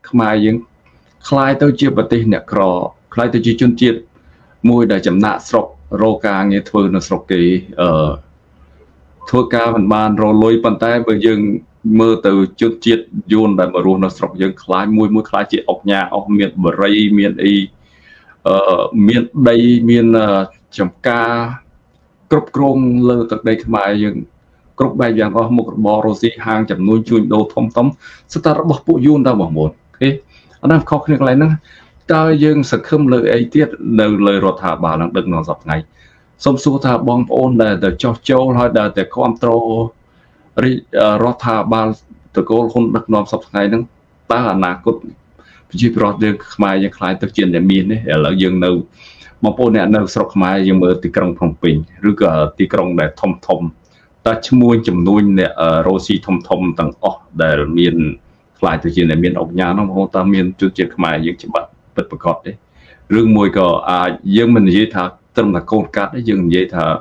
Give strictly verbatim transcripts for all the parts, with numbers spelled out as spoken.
mai những khai tới chia bát tê nè cỏ khai tới chia chun chiết môi để chấm nạ sọc rô ca nghe thưa nó sọc kỳ ở thưa ca phần ban rồi lôi bàn tay bây giờ mơ từ chun chiết yun để mà ruộng nó sọc những khai môi môi khai chỉ ốc nhà ốc miền bờ ray miền y miền đây miền chấm ca cướp krong lơ từ đây mai những cướp bài giang có một bò rô xi hàng chấm nuôi chui đồ thông tống sự ta bỏ bộ yun ta bỏ một cái anh em khó khăn lại nữa ta dương sẽ không lời ấy tiết lời lời rồi thả bà đang đừng nó dọc ngày xong xua thả bong ôn để để cho châu hay để để control rồi thả bà từ cô không được nó dọc ngày nữa ta là nà cốt chỉ rồi được mai những khai thực chiến để miền đấy là dương đâu mà bố nè đâu sọc mai dương mở từ trong phòng bình rồi cả từ trong để thông thông ta chỉ muốn chấm nuôi nè rồi xí thông thông tầng ó để miền lại từ chuyện này miền ốc nhà nó không ta miền chút chuyện mai những chuyện bật bật bật cọt đấy rừng mùi cỏ à dương mình dễ thà tâm là con cát đấy dương dễ thà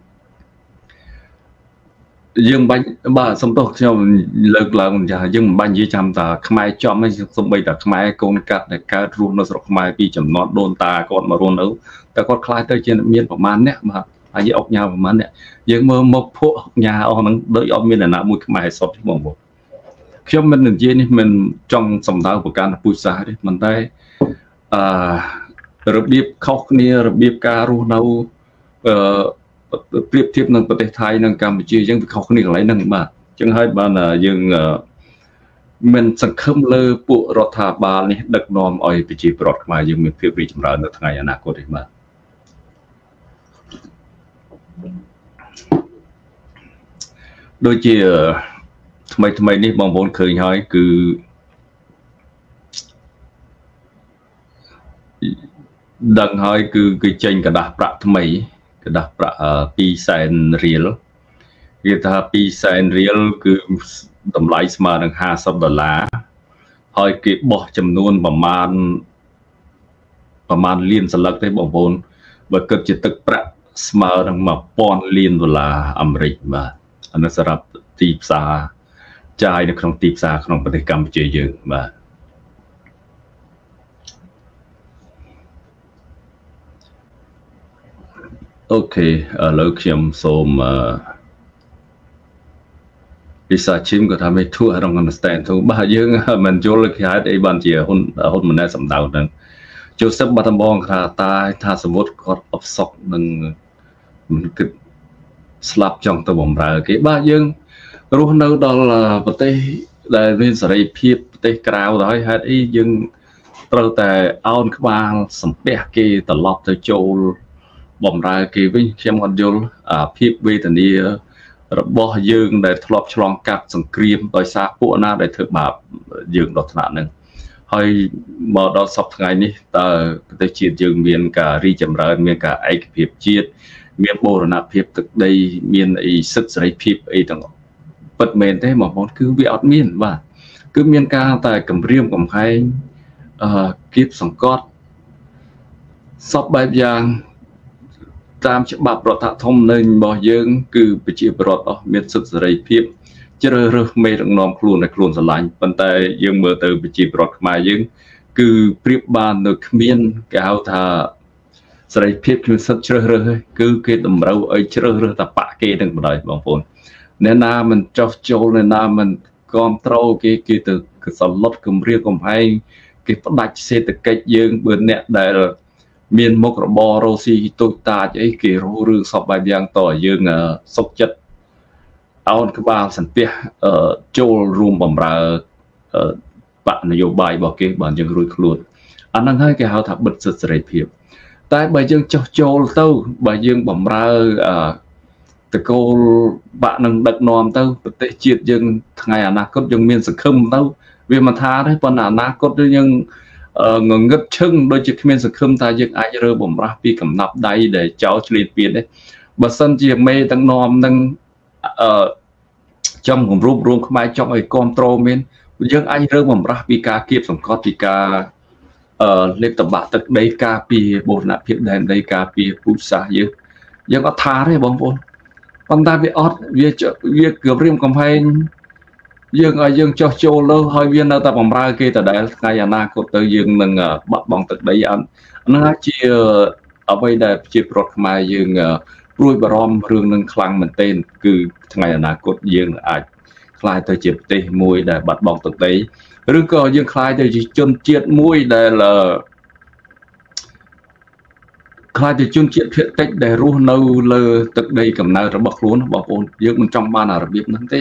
dương bánh bà xong tôi cho lực là mình chả dương bánh dễ chăm ta mai cho mấy xong bây giờ mai con cát để cá ruộng nó sọc mai bị chấm nót đôn ta còn mà ruộng nấu ta còn khai tới chuyện miền của man đấy mà à dễ ốc nhà của man đấy dương mơ một phố nhà ông nó đợi ông miền là nã mùi mai sọt thì mong một khi mình là gì mình trong sòng đào của can bùi xa đấy mình đây rồi biết khóc nia rồi biết ca ru nâu tiếp tiếp nângประเทศไทย nâng Campuchia dân khóc nia lại nâng mà chẳng hay bạn là dân mình sẵn khâm lơ bộ rọt thả bà này đặc nòm oi bị chỉ bọt mà dân mình phiêu bị chấm ra được ngày anh cô đấy mà đôi khi mấy mấy ní bong bóng khơi hỏi cứ đằng hỏi cứ cái tranh cả đạp bạc mấy cái đạp bạc pi sen real người ta pi sen real cứ tầm lái mà đằng hai trăm đô la hỏi cái bỏ chấm luônประมาณประมาณ liênสลักได้บองบนvà cực chỉ tức bạc mà đằng mà pon liên đô la Americ mà anh nó sẽรับตีบซาใจในขนมตีบซาขนมปฏิกรรมเจเยอะมาโอเคแล้วเขียมโซมวิชาชิมก็ทำให้ทั่วเราคอนสแตนทุกบ้าเยอะมันโจลเลยหายไอ้บันเจียหุ่นหุ่นมันได้สำดาวนั่นโจเซฟบัตบองคาตายถ้าสมมติก็อบซอกหนึ่งมันคือสลับจังตัวบ่มราเกี่ยบ้าเยอะรู้นึกตอนประเทศได้เรียนสายพิบประเทศกลาวได้ฮะไอ้ยังเราแต่เอาขึ้นมาสัมเปียกีตลอดจะโจลบ่มรากีวิ่งเข้มกันโจลพิบวิธีนี้ระบบยังได้ทลบฉลองกับสังเกตโดยซาปูน่าได้ถือบาปยังดอกหนาหนึ่งให้มาดอกสับไงนี่แต่ประเทศจีนยังมีการรีจำเริญมีการไอ้พิบจีนมีโบราณพิบตึกได้มีไอ้ศึกสายพิบไอ้ต่างบทเมนได้หมอบอกคือวิอัดมีนว่าคือมีการแต่กำเรียมกับใครกิบสังกัดสอบแบบอย่างตามฉบับรัฐธรรมนูญบอกยังคือไปจีบรอดมีสุดสายพิบเจริญเรื่องไม่ต้องนอมครูในครูสลายปันแต่ยังเมื่อเติมไปจีบรอดมายังคือเปรียบบานโดยเมียนแก้วทาสายพิบคือสุดเจริญเลยคือเกิดเราไอ้เจริญเรื่องตะปะเกดังบ่ได้บางคนเนื้อนามันเจ้าโจเนื้อนามันกอมเท่ากี่กี่ตึกสลดกุมเรียกกุมให้กี่ประดับเศรษฐกิจยืงเบื่อเนี่ยได้เมียนมกระบอโรซีตุตาไอ้กี่รู้เรื่องสอบใบยังต่อยืงสกจัดเอาขบาสันเปียโจรวมบำราปะนโยบายบอกกี่บางยังรุ่ยขลุ่นอันนั้นให้แกเขาถักบัดสุดเสรีเพียบแต่ใบยังเจ้าโจเต้าใบยังบำราแต่ก็บะนังดักนอมเต้าประเทศจีนยังไงอนาคตยังมีสังคมเต้าเวียนมาท้าได้ปนอนาคตยังเงินเงินชึ่งโดยจะมีสังคมตายังไอเรือบ่มรักปีกำนับได้để cháuเฉลี่ยเปลี่ยนได้บัดซันจีเมย์ตั้งนอมตั้งtrongของรูปรวมขมายtrongไอ้คอนโทรลเมนยังไอเรือบ่มรักปีกาเก็บสังกัดปีกาเล็กตบะตึกได้กาปีโบราณเพียงใดได้กาปีผู้สายเยอะยังก็ท้าได้บางคนปัญหาวิออดวิจวิเกือบเรียมกำแพง dương ở dương cho châu lơ hơi viên ở ta bằng ra kia ta đại ngày na cột tới dương nâng bắt bằng thực đấy anh nó chia ở bây đây chia bọt mai dương ruồi bờ rom rương nâng khang mình tên cứ ngày na cột dương ai khai tới chip tê mùi để bắt bằng thực đấy rồi có dương khai tới chỉ chôn chiết mùi để là khai tới chôn chiết thiệt tích để ru nâu lơ thực đây cầm nào rồi bọc luôn bọc ôn dương mình trong ban là biết nó thế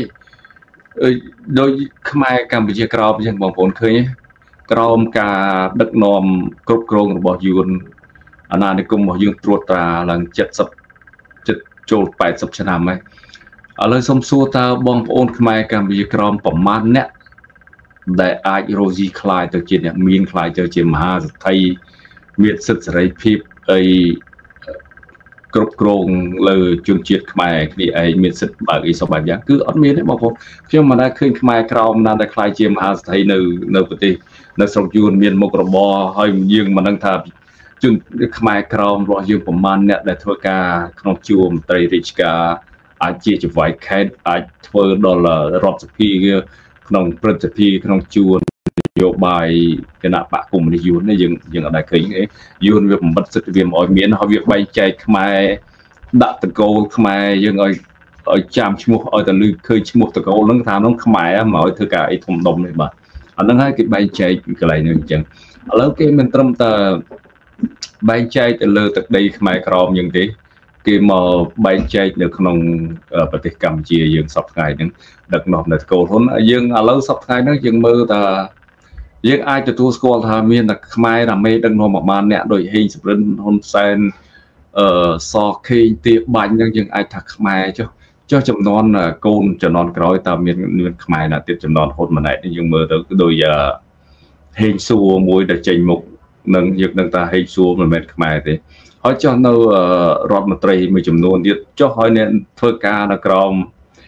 đôi khai Campuchia cào chẳng bằng vốn khơi cào cả đất nòm cột cồn bỏ dùn anh ấy cùng bỏ dùn tuột ra lần chết sập chết trôi bảy sập chân nằm ấy ở nơi sông xua ta bằng vốn khai Campuchia cào bẩm man nè để ai roji khai từ chuyện miền khai từ chuyện mà thay miệt sức giải phép ấy cột cồn lời chuyên triệt khai thì ấy miệt sức bởi cái số bài giảng cứ ẩn miệt đấy bảo vốn khi mà đã khơi khai cào mà đã khai chuyện mà thấy nơi nơi bờ tây nơi sông dùn miền một bò hơi dương mà đang thà chuyên khai cào rồi dương bẩm man nè để thưa ca không chuông tây richka ai chia chụp vài cái ai thưa đó là rót phi không print phi không chuông vô bài cái nạp bạc cùng đi dùn này dừng dừng ở đại kính ấy dùn việc mất sự việc mọi miền họ việc bay chạy khai đặt từ câu khai dừng ở ở chạm mua ở từ lư khơi mua từ câu lưng tham nó khai mà ở thứ cả ấy thùng đồng này mà anh đang hai cái bay chạy cái này nữa chẳng lớn cái mình tâm ta bay chạy từ lư từ đây khai crom như thế cái mà bay chạy được không ởประเทศกัมพูชีdừng sắp ngày những đặc nộp được câu thốn dừng ở lâu sắp ngày nó dừng mơ ta dương ai từ tu school thà miền là mai là mê đừng nôm mà nè đội hình sập lên hôn sen ở so khi tiệp bánh nhưng dương ai thật mai cho cho chấm non là côn cho non cõi ta miền miền mai là tiệp chấm non hôn mà này nhưng mơ tới đôi giờ hình xua môi để trình mục nâng việc nâng ta hình xua mà miền mai thế hỏi cho nó rót một tray mới chấm non tiệp cho hỏi nên thơ ca là crom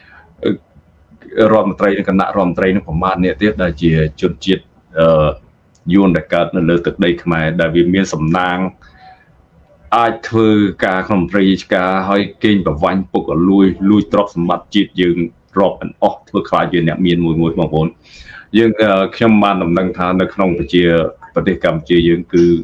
rót một tray cái nạ rót một tray nó khoảng man nè tiệp là chỉ chôn chiết dùn đại cát là từ đây mà đại việt miền sầm nang ai thưa cả không phải cả hơi kinh và vanh buộc ở lui lui trọc mặt chít dừng drop and off thưa khai dừng nhẹ miền mùi mùi mong vốn dừng khi mà nằm nâng than nó không phải chiaประเทศ Campuchia dừng cứ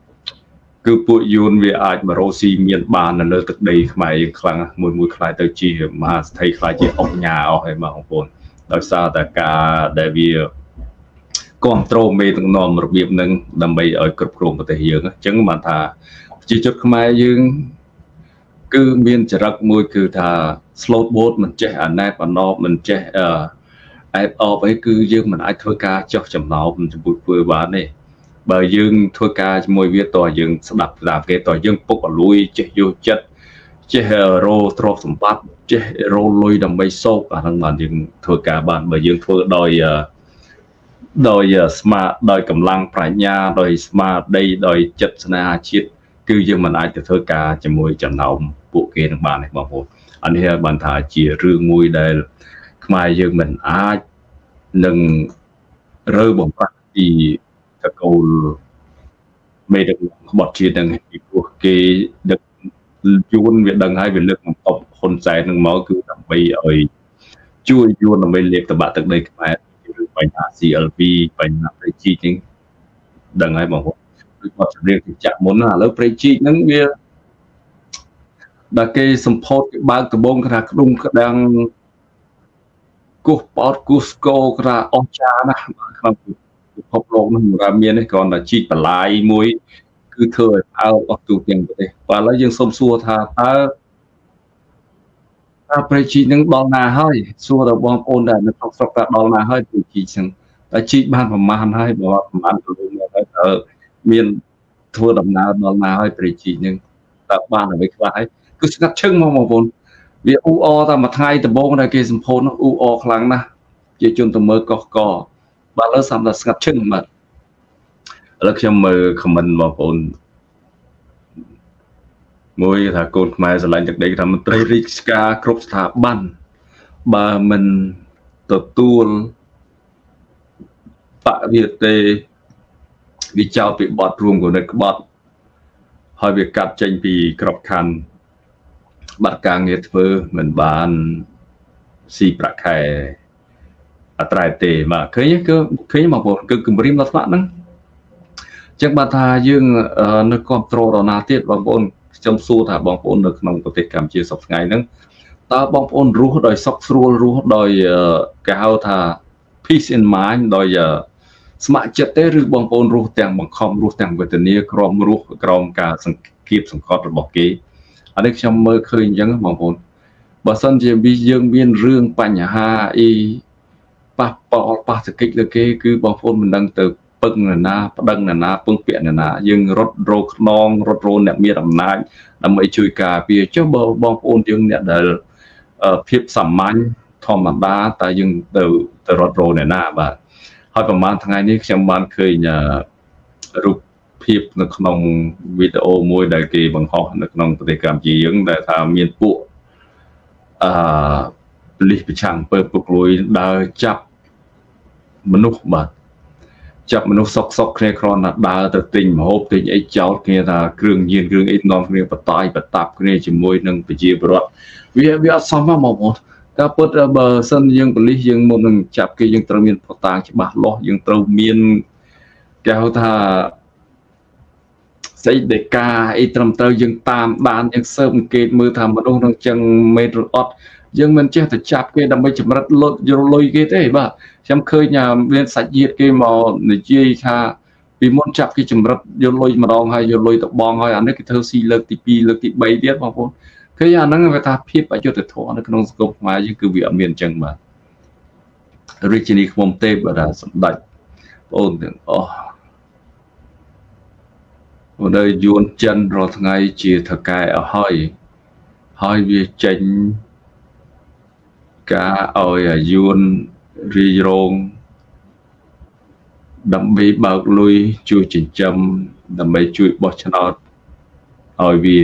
cứ bụi dùn về ai mà rosi miền bàn là từ đây mà khang mùi mùi khai tới chi mà thấy khai chi ông nhà hay mà không vốnដោយសារតែការដែលវាគ្រប់គ្រងមេទាំងនាំរបៀបនឹងដើម្បីឲ្យគ្រប់គ្រងប្រទេសយើងអញ្ចឹងបានថាប្រជាជនខ្មែរយើងគឺមានចរិតមួយគឺថា slow boat មិនចេះអាណែបអាណប់មិនចេះអឺអែបអបអីគឺយើងមិនអាចធ្វើការចោះចំណោមជាមួយធ្វើបានទេបើយើងធ្វើការជាមួយវាតើយើងស្ដាប់ស្ដាប់គេតើយើងពុកអលួយចេះយកចិត្តចេះរោទ្រព្យសម្បត្តិចេះរោលុយដើម្បីសោកអាហ្នឹងបានយើងធ្វើការបានបើយើងធ្វើដោយដោយស្មារតីដោយកម្លាំងប្រាជ្ញាដោយស្មារតីដោយចិត្តស្នេហាជាតិគឺយើងមិនអាចទៅធ្វើការជាមួយចំណោមពួកគេនឹងបានទេបងប្អូនអានេះបានថាជារឿងមួយដែលខ្មែរយើងមិនអាចនឹងរើបំប្រាស់ពីតកូលមេដឹកនាំក្បត់ជាតិនឹងពីព្រោះគេដឹកយួនវាដឹងហើយវាលើកមកអបហ៊ុនសែននឹងមកគឺដើម្បីឲ្យជួយយួនដើម្បីលេបតបាក់ទឹកដីខ្មែរបញ្ហា xê lờ vê បញ្ហាប្រេជីហ្នឹងដឹងហើយបងប្អូនដូចបទចម្រៀងទីចាក់មុនឥឡូវប្រេជីហ្នឹងវាដល់គេសម្ពោធគេបើកដបងថាក្ដុំក្ដាំងគោះបោតគូស្គោក្រាអស់ចាណាក្នុងពិភពលោកនោះមិនមានទេគ្រាន់តែជីកបន្លាយមួយគឺធ្វើឲ្យអើអស់ទូទាំងប្រទេសបាទឥឡូវយើងសូមសួរថាតើតែប្រេជីនឹងដល់ណាហើយសួរដល់បងប្អូនដែលនៅក្នុងស្រុកថាដល់ណាហើយប្រេជីហ្នឹងតែជីកបានប្រមាណហើយបើប្រមាណគីឡូម៉ែត្រហើយតើមានធ្វើដំណើរដល់ណាហើយប្រេជីនឹងតើបានអ្វីខ្លះហើយគឺស្ងាត់ឈឹងមកបងប្អូនវាអ៊ូអតែមួយថ្ងៃដំបូងដែលគេសម្ពោធនោះអ៊ូអខ្លាំងណាស់ជាជនទៅមើលកោះកបាទឥឡូវសាំតែស្ងាត់ឈឹងបាទឥឡូវខ្ញុំមើលខមមិនបងប្អូនមួយថាកូនខ្មែរស្រឡាញ់ទឹកដីថាមន្ត្រីរាជការគ្រប់ស្ថាប័នបើមិនទទួលបរិយាទេវាចោលពីបទរួមគណិតក្បត់ហើយវាកាត់ចេញពីក្របខ័ណ្ឌបាត់ការងារធ្វើមិនបានស៊ីប្រាក់ខែអត្រៃទេបាទឃើញគឺឃើញបងប្អូនគឺគម្រាមដល់ថ្នាក់ហ្នឹងចឹងបាទថាយើងនៅគ្រប់គ្រងរណាទៀតបងប្អូនខ្ញុំសួរថាបងប្អូននៅក្នុងប្រទេសកម្ពុជាសប្តាហ៍ថ្ងៃហ្នឹងតើបងប្អូនរស់ដោយសុខស្រួលរស់ដោយគេហៅថា peace in mind ដោយស្ម័គ្រចិត្តទេឬបងប្អូនរស់ទាំងបង្ខំរស់ទាំងវេទនាក្រមរស់ក្រមការសង្កៀបសង្កត់របស់គេអានេះខ្ញុំមើលឃើញអញ្ចឹងបងប្អូនបើសិនជាយើងមានរឿងបញ្ហាអីប៉ះពាល់ប៉ះសកិច្ចលើគេគឺបងប្អូនមិនដឹងទៅពឹងនរណាប្តឹងនរណាពឹងពាក់នរណាយើងរត់រោខ្នងរត់រោអ្នកមានអំណាចដើម្បីជួយការពារចុះបើបងប្អូនយើងអ្នកដែលភាពសាមញ្ញធម្មតាតែយើងទៅទៅរត់រោអ្នកណាបាទហើយប្រហែលថ្ងៃនេះខ្ញុំបានឃើញរូបភាពនៅក្នុងវីដេអូមួយដែលគេបង្ហោះនៅក្នុងប្រទេសកម្ពុជាយើងដែលថាមានពួកអឺប៉ូលីសប្រឆាំងពើពុករលួយដើរចាប់មនុស្សបាទចាប់មនុស្សសុកសុកគ្នាគ្រាន់តែដើរទៅទិញម្ហូបទិញអីចោលគ្នាថាគ្រឿងញៀនគ្រឿងអីនាំគ្នាបតាយបតាប់គ្នាជាមួយនឹងប្រជាពលរដ្ឋវាវាអត់សមមកបងប្អូនតែពិតបើសិនយើងប៉ូលីសយើងមុននឹងចាប់គេយើងត្រូវមានផតាំងច្បាស់លាស់យើងត្រូវមានគេហៅថាស្អីដេកាអីត្រឹមត្រូវយើងតាមដានយើងស៊ើបអង្កេតមើលថាមនុស្សនឹងចឹងមេត្រអត់យើងមិនចេះតែចាប់គេដើម្បីចម្រិតលុយលុយគេទេបាទខ្ញុំឃើញមានសាច់ញាតិគេមកនិយាយថាពីមុនចាប់គេចម្រិតយកលុយម្ដងហើយយកលុយទៅបងហើយអានេះគេធ្វើស៊ីលើកទីពីរលើកទីបីទៀតបងប្អូនឃើញអាហ្នឹងវាថាភាពអយុត្តិធម៌នៅក្នុងសង្គមខ្មែរយើងគឺវាអត់មានអញ្ចឹងបាទរាជធានីឃ្មុំទេពបាទសម្ដេចបងអូនទាំងអស់នៅយួនចិនរាល់ថ្ងៃជាថកែអស់ហើយហើយវាចេញការឲ្យយួនរីរងដើម្បីបើកលុយជួយចិញ្ចឹមដើម្បីជួយបោះឆ្នោតឲ្យវា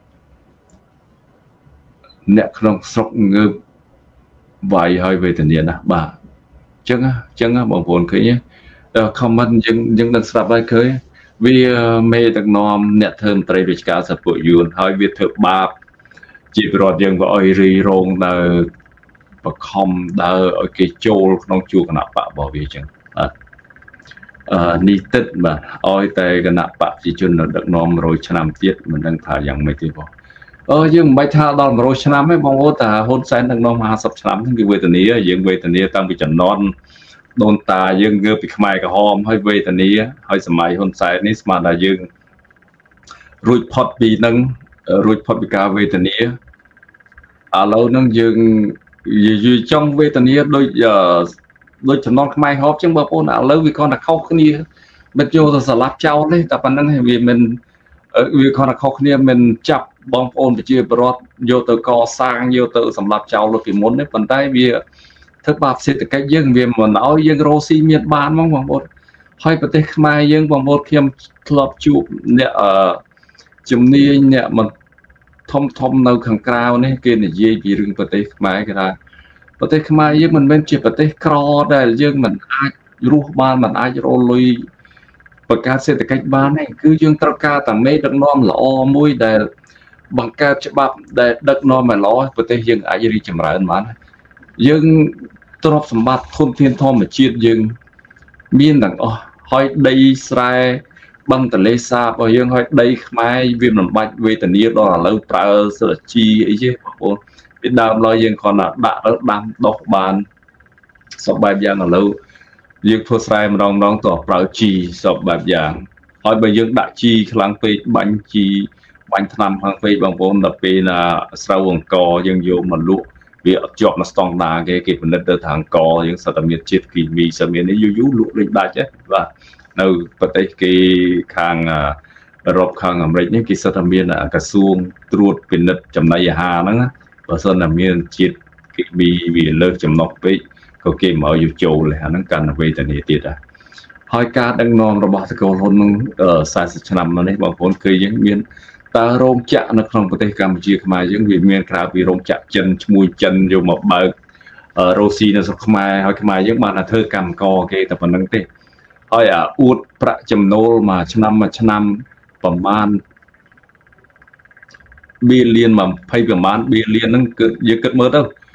អ្នកក្នុងស្រុកងើបវាយឲ្យវេទនាណាស់បាទអញ្ចឹងអញ្ចឹងបងប្អូនឃើញទេ comment យើងយើងនឹងស្ដាប់ហើយឃើញវាមេដឹកនាំអ្នកធ្វើមន្ត្រីរាជការសពួកយួនហើយវាធ្វើបាបជាប្រវត្តិយើងក៏ឲ្យរីរងដល់បខំដើរឲ្យគេចូលក្នុងជួរគណៈបករបស់វាអញ្ចឹងបាទអឺនេះទឹកបាទឲ្យតែគណៈបកប្រជាជនដឹកនាំរយឆ្នាំទៀតមិនដឹងថាយ៉ាងម៉េចទេបងអឺយើងមិនបាច់ថាដល់រយឆ្នាំទេបងប្អូនតាហ៊ុនសែនដឹកនាំហាសិបឆ្នាំហ្នឹងគឺវេទនាយើងវេទនាតាំងពីជំនាន់ដូនតាយើងងើបពីខ្មែរក្រហមហើយវេទនាហើយសម័យហ៊ុនសែននេះស្មានថាយើងរួចផុតពីនឹងរួចផុតពីការវេទនាឥឡូវហ្នឹងយើងយើងចង់វេទនាដូចដូចចំណងខ្មែរហូបចឹងបងប្អូនឥឡូវវាគាត់តែខុសគ្នាមិនយកទៅស្លាប់ចោលទេតែប៉ុណ្្នឹងវាមិនវាគាត់តែខុសគ្នាមិនចាប់បងប្អូនប្រជាពលរដ្ឋយកទៅកសាងយកទៅសម្លាប់ចោលលើពីមុនទេប៉ុន្តែវាធ្វើបាបសេដ្ឋកិច្ចយើងវាមិនឲ្យយើងរស់ស៊ីមានបានហ្មងបងប្អូនហើយប្រទេសខ្មែរយើងបងប្អូនខ្ញុំធ្លាប់ជួបអ្នកអឺជំនាញអ្នកមិនធំធំនៅខាងក្រៅនេះគេនិយាយពីរឿងប្រទេសខ្មែរគេថាប្រទេសខ្មែរយើងមិនមែនជាប្រទេសក្រដែលយើងមិនអាចរស់បានមិនអាចរកលុយបង្កើតសេដ្ឋកិច្ចបានទេគឺយើងត្រូវការតែមេដឹកនាំល្អមួយដែលបង្កើតច្បាប់ដែលដឹកនាំឲ្យល្អប្រទេសយើងអាចរីកចម្រើនបានយើងទ្រព្យសម្បត្តិធនធានធម្មជាតិយើងមានទាំងអស់ហើយដីស្រែបឹងទន្លេសាបរបស់យើងហើយដីខ្មែរវាមិនបាច់វេទនាដល់ឥឡូវប្រើសិលជីអីទេបងប្អូនពីដើមឡើយយើងគ្រាន់តែដាក់ទៅដាំដុះបានសពបែបយ៉ាងឥឡូវយើងធ្វើស្រែម្ដងម្ដងតើប្រើជីសពបែបយ៉ាងហើយបើយើងដាក់ជីខ្លាំងពេកបាញ់ជីបាញ់ថ្នាំខ្លាំងពេកបងប្អូនដល់ពេលណាស្រូវអង្គយើងយកមកលក់វាអត់ជាប់នៅស្តង់ដារគេគេពិនិត្យទៅថាអង្គយើងសិតតែមានជាតិគីមីសិតមាននេះយូរយូរលក់លេងដាច់បាទនៅប្រទេសគេខាងអឺរ៉ុបខាងអាមេរិកនេះគេសិតតែមានក្រសួងត្រួតពិនិត្យចំណីអាហារហ្នឹងបើសិនតែមានជាតិគីមីវាលើសចំណុះពេកក៏គេមកយកចូលអាហ្នឹងកាន់តែវេទនាទៀតដែរហើយការដឹកនាំរបស់សកលហ៊ុននឹងសែនសិបឆ្នាំនេះបងប្អូនគឺយើងមានតើរោងចក្រនៅក្នុងប្រទេសកម្ពុជាខ្មែរយើងវាមានក្រៅពីរោងចក្រចិនឈ្មោះចិនយកមកបើករ៉ូស៊ីនៅស្រុកខ្មែរហើយខ្មែរយើងបានតែធ្វើកម្មករគេតែប៉ុណ្្នឹងទេហើយអាអួតប្រាក់ចំណូលមួយឆ្នាំមួយឆ្នាំប្រមាណបៀលានម្ភៃប្រមាណបៀលានហ្នឹងគឺយើងគិតមើលទៅ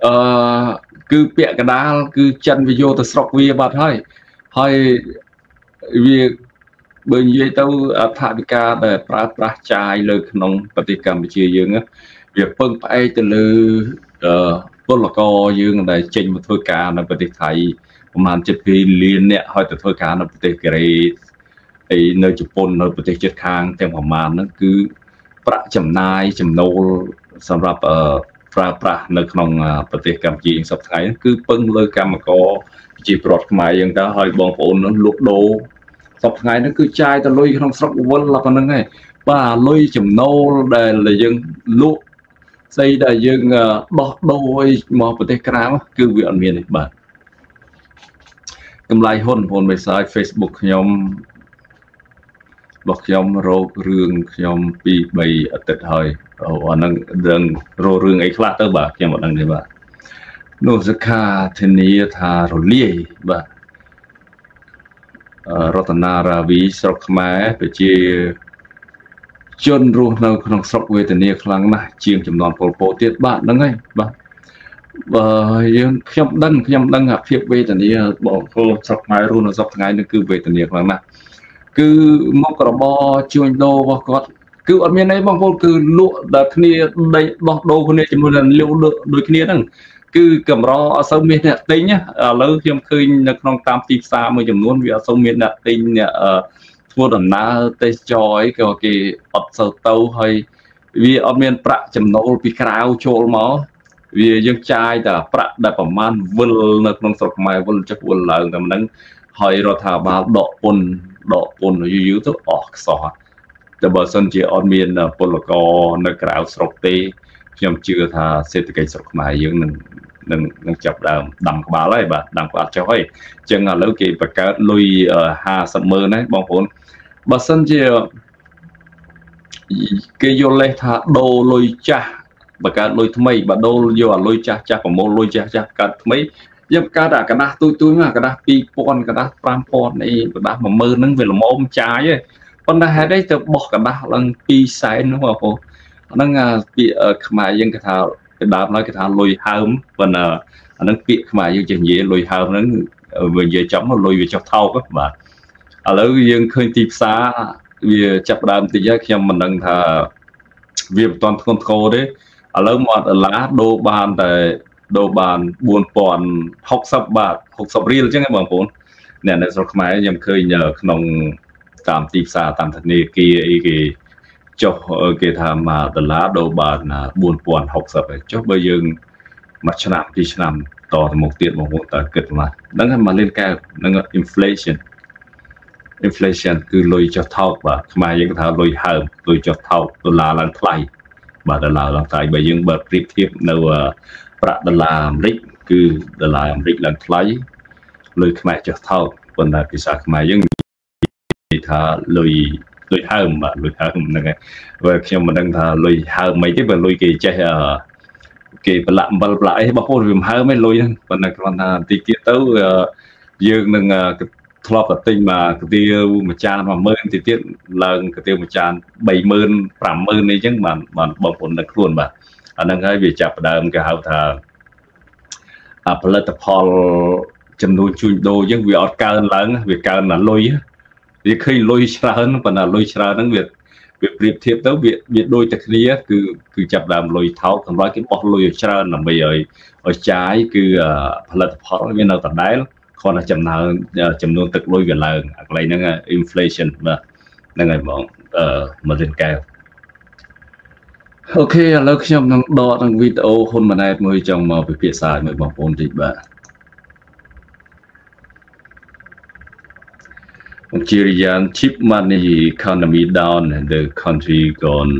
cứ bịa cái đá cứ chân video từ sọc vi bát hơi hơi việc bên dưới tàu thả bị ca để pra pra chai lời nông bát đi Campuchia dương á việc phân phải từ lư bố là co dương để trình một thôi cả là bát đi Thái mà chất vi liên nè hơi từ thôi cả là bát đi cái ấy nơi chụp pôn nơi bát đi chất khang theo mà nó cứ pra chấm nai chấm nôสำหรับปราปราในขนมประเทศกัมพูชีสัปดาห์คือเพิ่งเลิกการมาก่อจีปลอดหมายยังได้ให้บองโอนนั้นลุกโดสัปดาห์นั้นคือใจแต่ลุยขนมสักวันละกันนั่งไงว่าลุยจำโน่ได้เลยยังลุกใส่ได้ยังดอกโดยมอประเทศกลางคือวิอันเมียนบ้านกำไรหุ่นหุ่นไปสาย Facebook ยอมบอกยอมโรเรื่องยอมปีใบติดหอยอันนั้นเรื่องโรเรื่องไอ้คลาเตอร์บะยังหมดนั่นเลยบะโนสคาเทนีทาโรเลียบะรัตนาราวีสรกมาไปเจียจนรู้เราขนมสรกเวทเนียครั้งนะเชียงจำนวนโปรโปเตียบะนั่งไงบะยังขยำดังขยำดังหักเทียบเวทเนียบอกโปรสรกมารู้นะสรกไงนั่นคือเวทเนียครั้งนะคือมกระบอชวนโดว่าก็คืออันนี้ในบางคนคือลุดักนี้ได้บอกโดคนนี้จำนวนนั้นเลี้ยวโดยนี้นั่นคือกำรอเอาสมิธเนี่ยติงเนี่ยแล้วยังเคยนักน้องตามตีสามมาจำนวนวิสมิธเนี่ยติงเนี่ยทัวร์ดำน้ำเตจอยก็คืออัดเสาเต้าให้วิอันนี้ประจำนวนปีกราวโจลมาวิยังใจแต่ประได้ประมาณวันนักน้องสกมัยวันจะวันหลังแต่มันนั้นให้เราทำมาดอกปนดอกปนอยู่ยืดตัวออกสอดแต่บางส่วนที่ออนเมียนปนละกอในกล่าวสกเตยยังเชื่อท่าเศรษฐกิจสกมัยยังนึงนึงนึงจับดำดำกบาเลยบ่ดำกบาจะให้จังอ่ะแล้วกี่ประกาศลุยหาสมอนะบางคนบางส่วนที่กี่โยเลท่าโดลุยจ้าประกาศลุยทำไมบ่โดโยลุยจ้าจ้าของโมลุยจ้าจ้ากัดทำไมยังกระดาษกระดาษตุยตุยมากกระดาษปีปอนกระดาษปรามปอนไอ้กระดาษมามือนั่งเวลาโมมจ่ายปนได้ได้จะบอกกระดาษลังปีใส่นึกว่าโอ้นั่งอ่ะปีเอ่อขมายยังกระดาษกระดาษน้อยกระดาษลอยหามปนอ่ะนั่งปีขมายยังจะเยี่ยลอยหามนั่งเวลาจับมันลอยไปจับเท่าก็แบบแล้วยังเคยตีซ้าเวลาจับดามตียักษ์ยังมันนั่งท่าเวลาตอนคอนโทรลด้วยแล้วหมดล้าโดบานแต่โดบานบุญปอนหกสิบบาทหกสิบรีลใช่ไหมบางคนเนี่ยในสมัยขมายยังเคยเจอขนมตามตีสาตามธนีกีไอ้กีเจ้าเกทามาตลาดโดบานบุญปอนหกสิบเจ้าเบย์ยังมัชนาที่ชนำต่อหมกเตียนหมกหัวตาเกิดมาดังนั้นมาเล่นแก้วนั่นก็ inflation inflation คือลอยจะเท่าบ่ขมายยังท่าลอยเหิมลอยจะเท่าดอลลาร์ลังไทยบ่ดอลลาร์ลังไทยเบย์ยังเบิดเปรียบเทียบในประดอลลาร์อเมริกคือดอลลาร์อเมริกหลังไทยเลยขมายจะเท่าคนได้พิษาขมายยังมีท่าเลยเลยเหิมบ่เลยเหิมนั่นไงว่าเขียนมันดังท่าเลยเหิมไม่ได้เป็นเลยกี่ใจกี่เป็นละเป็นละไอ้บางคนเหิมไม่เลยนั่นคนนั้นคนท่าตีเกียร์เต้ายืนหนึ่งทลอบตัดติงมาเตียวมาจานมาเมินตีเตี้ยเลิงเตียวมาจานใบเมินปรำเมินนี่จังมันมันบางคนนักล้วนบ่อันนั้นให้วิจับเดิมก็หาทางผลิตภัณฑ์จำนวนชุดโดยังวิอดการหลังวิการนั้นลอยวิเคยลอยชรานั้นปนลอยชรานั้นวิวิเปรียบเทียบแล้ววิวิโดยตะเคียคือคือจับดำลอยเท้าทำร้ายกินบอลลอยชราหนังใบใหญ่เอาใช้คือผลิตภัณฑ์ที่เราตัดได้คนจำนวนจำนวนตึกลอยกันเลยอะไรนั่นไง inflation นะนั่นไงมองเอ่อมาเล่นแก้วโอเคแล้วខ្ញុំនឹងដកទាំងវីដេអូហ៊ុនម៉ាណែតមួយចង់មកពិភាក្សាជាមួយបងប្អូនតិចបាទNigerian cheap money economy down and the country gone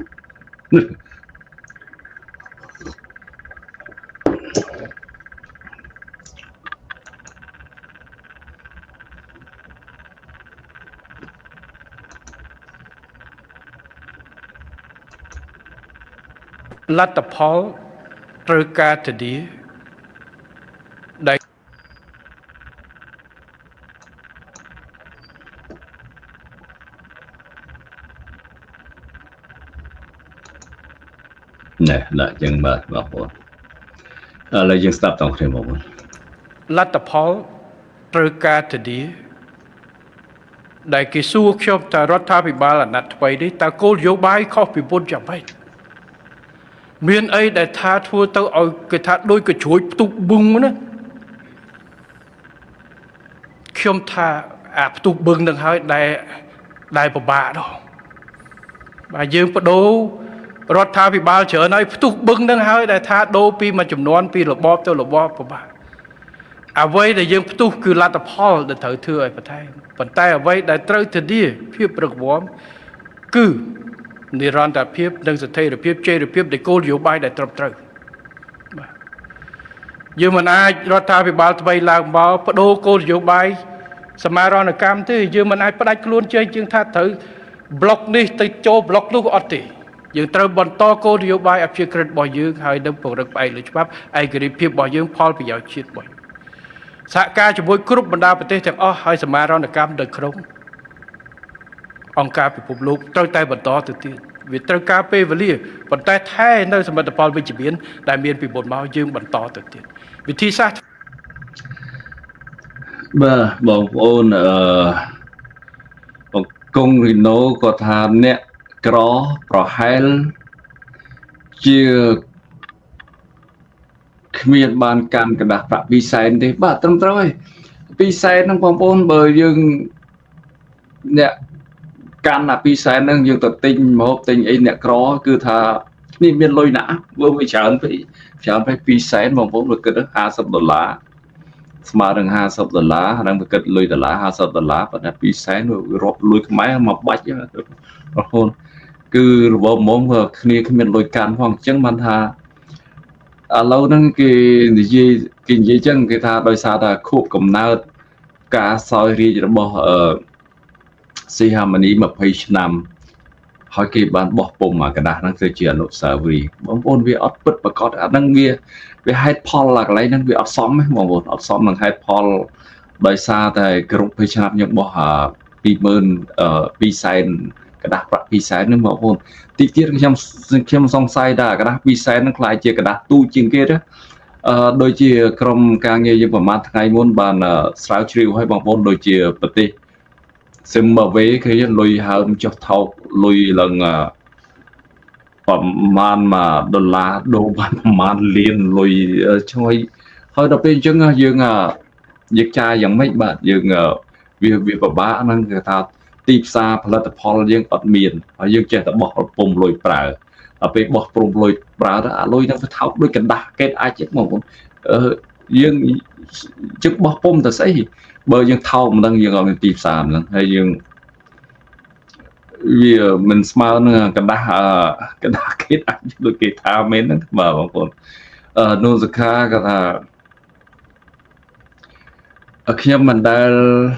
លទ្ធផលត្រូវការធានាដែលណែដាក់ចឹងបាទបងប្អូន là dân stop tổng thể một lát tập hall từ cả thời đi đại kỳ su trong ta rót tháp bị ba là nát vậy đi ta cố dấu bài khó bị bốn chậm vậy miền ấy đại tha thua tao ở cái tha đôi cái chuối tụ bung nữa trong tha áp tụ bung đằng hơi đại đại bà bà đó bà dương bắt đầu rót tháp bị ba trở nói tụ bung đằng hơi đại tha đôi pi mà chùm nón pi là bóp tao là bóp bà bà à vậy để dương tụ cứ là tập hall để thử thưa ở thay phần tay ở vậy đại trâu thì đi phía bậc vốn cứ ni ran ta phía đang sẽ thay được phía chơi được phía để cô diệu bay để tập trâu nhưng mà ai rót tháp bị ba bay làm bao bắt đầu cô diệu bay Samaron ở cam thế nhưng mà ai bắt đánh luôn chơi chương thắt thử block đi tới chỗ block lúc ở tỷ dương trâu bận to cô diệu bay áp chế credit bỏ dương hai đâm bộ được bay lấy pháp ai cái đi phía bỏ dương Paul bị giáo chết bỏ xã ca cho mỗi group bandaประเทศទាំងអស់ហើយសមារណកម្មដោយក្រុមអង្គការពិភពលោកត្រូវតែបន្តទៅទៀតវាត្រូវការពេលវេលាប៉ុន្តែថែនៅសមិទ្ធផលវិជ្ជមានដែលមានពីមុនមកយើងបន្តទៅទៀតវិធីសាស្ត្របាទបងប្អូនអឺបងកុងរីណូគាត់ថាអ្នកក្រប្រហែលជាគ្មានបានកាន់กระดาษប្រាក់ពីសែនទេបាទត្រឹមត្រូវហើយពីសែនហ្នឹងបងប្អូនបើយើងអ្នកកាន់អាពីសែនហ្នឹងយើងទៅទិញមកទិញអីអ្នកក្រគឺថានេះមានលុយណាស់វាវាច្រើនពេកច្រើនពេកពីសែនបងប្អូនវាគិតห้าสิบដុល្លារស្មើនឹងห้าสิบដុល្លារហ្នឹងវាគិតលុយដុល្លារห้าสิบដុល្លារប៉ុន្តែពីសែនវារាប់លុយខ្មែរមកបាច់បងប្អូនគឺរបបហ្មងគ្នាគ្មានលុយកាន់ផងអញ្ចឹងបានថាឥឡូវហ្នឹងគេនិយាយគេនិយាយចឹងគេថាដោយសារតែខួបកំណើតការសោយរាជរបស់អឺស៊ីហាម៉ានី20ឆ្នាំហើយគេបានបោះពុំអាกระดาษហ្នឹងទៅជាអនុស្សាវរីយ៍បងប្អូនវាអត់ពិតប្រកបអាហ្នឹងវាវាហេតុផលអាកន្លែងហ្នឹងវាអត់សមទេបងប្អូនអត់សមនឹងហេតុផលដោយសារតែគ្រប់20ឆ្នាំខ្ញុំបោះ20,000អឺ2សែនកระดาษប្រាក់2សែនហ្នឹងបងប្អូនទីទៀតខ្ញុំខ្ញុំសង្ស័យថាกระดาษ2សែនហ្នឹងខ្លាចជាกระดาษទូជាងគេទេអឺដូចជាក្រុមការងារយើងប្រហែលថ្ងៃមុនបានស្រាវជ្រាវឲ្យបងប្អូនដូចជាប្រទេសស៊ីមបាវេគេលុយហើមចុះថោកលុយឡើងប្រមាណមួយដុល្លារដូរបានប្រមាណលានលុយឆ្ងាយហើយដល់ពេលអញ្ចឹងយើងយើងចាយយ៉ាងម៉េចបាទយើងវាវាពិបាកហ្នឹងគេថាទីផ្សារផលិតផលយើងអត់មានហើយយើងចេះតែបោះពុំលុយប្រើដល់ពេលបោះពុំលុយប្រើទៅអាលុយហ្នឹងវាថោកដូចកណ្ដាស់កេតអាចចិត្តមកបងអឺយើងជឹកបោះពុំទៅស្អីបើយើងថោកមិនដឹងយើងអត់មានទីផ្សារហ្នឹងហើយយើងវាមិនស្មើនឹងកណ្ដាស់កណ្ដាស់កេតអាចដូចគេថាមែនហ្នឹងបាទបងប្អូនអឺនូសខាគាត់ថាខ្ញុំមិនដែល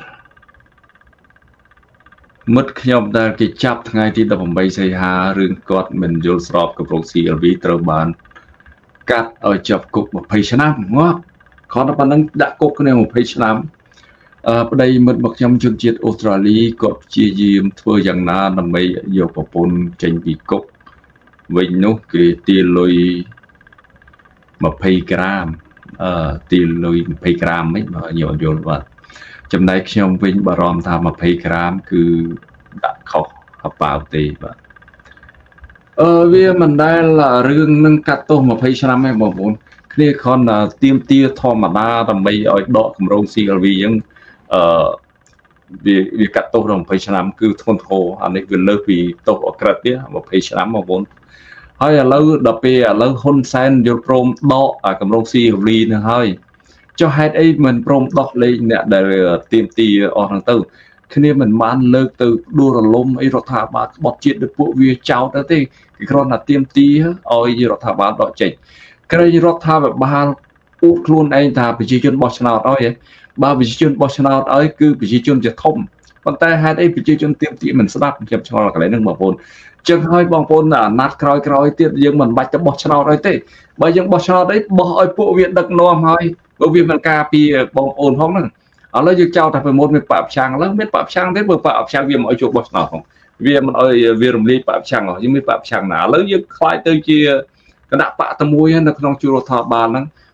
មិត្តខ្ញុំដែលគេចាប់ថ្ងៃទីeighteenសីហារឿងគាត់មិនយល់ស្របกับโรง ซี แอล วี ត្រូវបានកាត់ឲ្យជាប់គុកtwentyឆ្នាំងាប់គាត់តែប៉ុណ្្នឹងដាក់គុកគ្នាtwentyឆ្នាំអឺប្តីមិត្តរបស់ខ្ញុំជនជាតិអូស្ត្រាលីគាត់ព្យាយាមធ្វើយ៉ាងណាដើម្បីយកប្រពន្ធចេញពីគុកវិញនោះគេទារលុយtwentyក្រាមអឺទារលុយtwentyក្រាមមិនបើខ្ញុំយល់បាទចំណែកខ្ញុំវិញបារម្ភថាtwentyក្រាមគឺដាក់ខុសអប៉ាវទេបាទអឺវាមិនដែលរឿងនឹងកាត់ទោសtwentyឆ្នាំទេបងប្អូនគ្នាគ្រាន់តែទៀមទាធម្មតាដើម្បីឲ្យដកគម្រោង ซี แอล วี អញ្ចឹងអឺវាវាកាត់ទោសដល់twentyឆ្នាំគឺធ្ងន់ធ្ងរអានេះវាលើសពីទោសអក្រិតទៀតtwentyឆ្នាំបងប្អូនហើយឥឡូវដល់ពេលឥឡូវហ៊ុនសែនយល់ព្រមដកអាគម្រោង ซี แอล วี នឹងហើយចុះហេតុអីមិនព្រមដោះលែងអ្នកដែលទៀមទាអស់ហ្នឹងទៅគ្នាមិនបានលើកទៅដួលរលំអីរដ្ឋាភិបាលក្បត់ជាតិដោយពួកវាចោទទៅទេគេគ្រាន់តែទៀមទាឲ្យរដ្ឋាភិបាលដកចេញក្រែងរដ្ឋាភិបាលអួតខ្លួនឯងថាប្រជាជនបោះឆ្នោតឲ្យបើប្រជាជនបោះឆ្នោតឲ្យគឺប្រជាជនជាធំប៉ុន្តែហេតុអីប្រជាជនទៀមទាមិនស្ដាប់ខ្ញុំឆ្ងល់កន្លែងហ្នឹងបងប្អូនចឹងហើយបងប្អូនអាណត្តិក្រោយក្រោយទៀតយើងមិនបាច់ទៅបោះឆ្នោតឲ្យទេបើយើងបោះឆ្នោតអីបោះឲ្យពួកវាដឹកនាំហើយបើវាមិនការពារបងប្អូនផងហ្នឹងឥឡូវយើងចោទថាប្រមុនមានបកប្រឆាំងឡើងមានបកប្រឆាំងទេបើបកប្រឆាំងវាមិនឲ្យចូលបោះឆ្នោតផងវាមិនឲ្យវារំលាយបកប្រឆាំងយើងមានបកប្រឆាំងណាឥឡូវយើងខ្លាចទៅជាគណៈបកតែមួយនៅក្នុងជួររដ្ឋាភិបាលហ្នឹង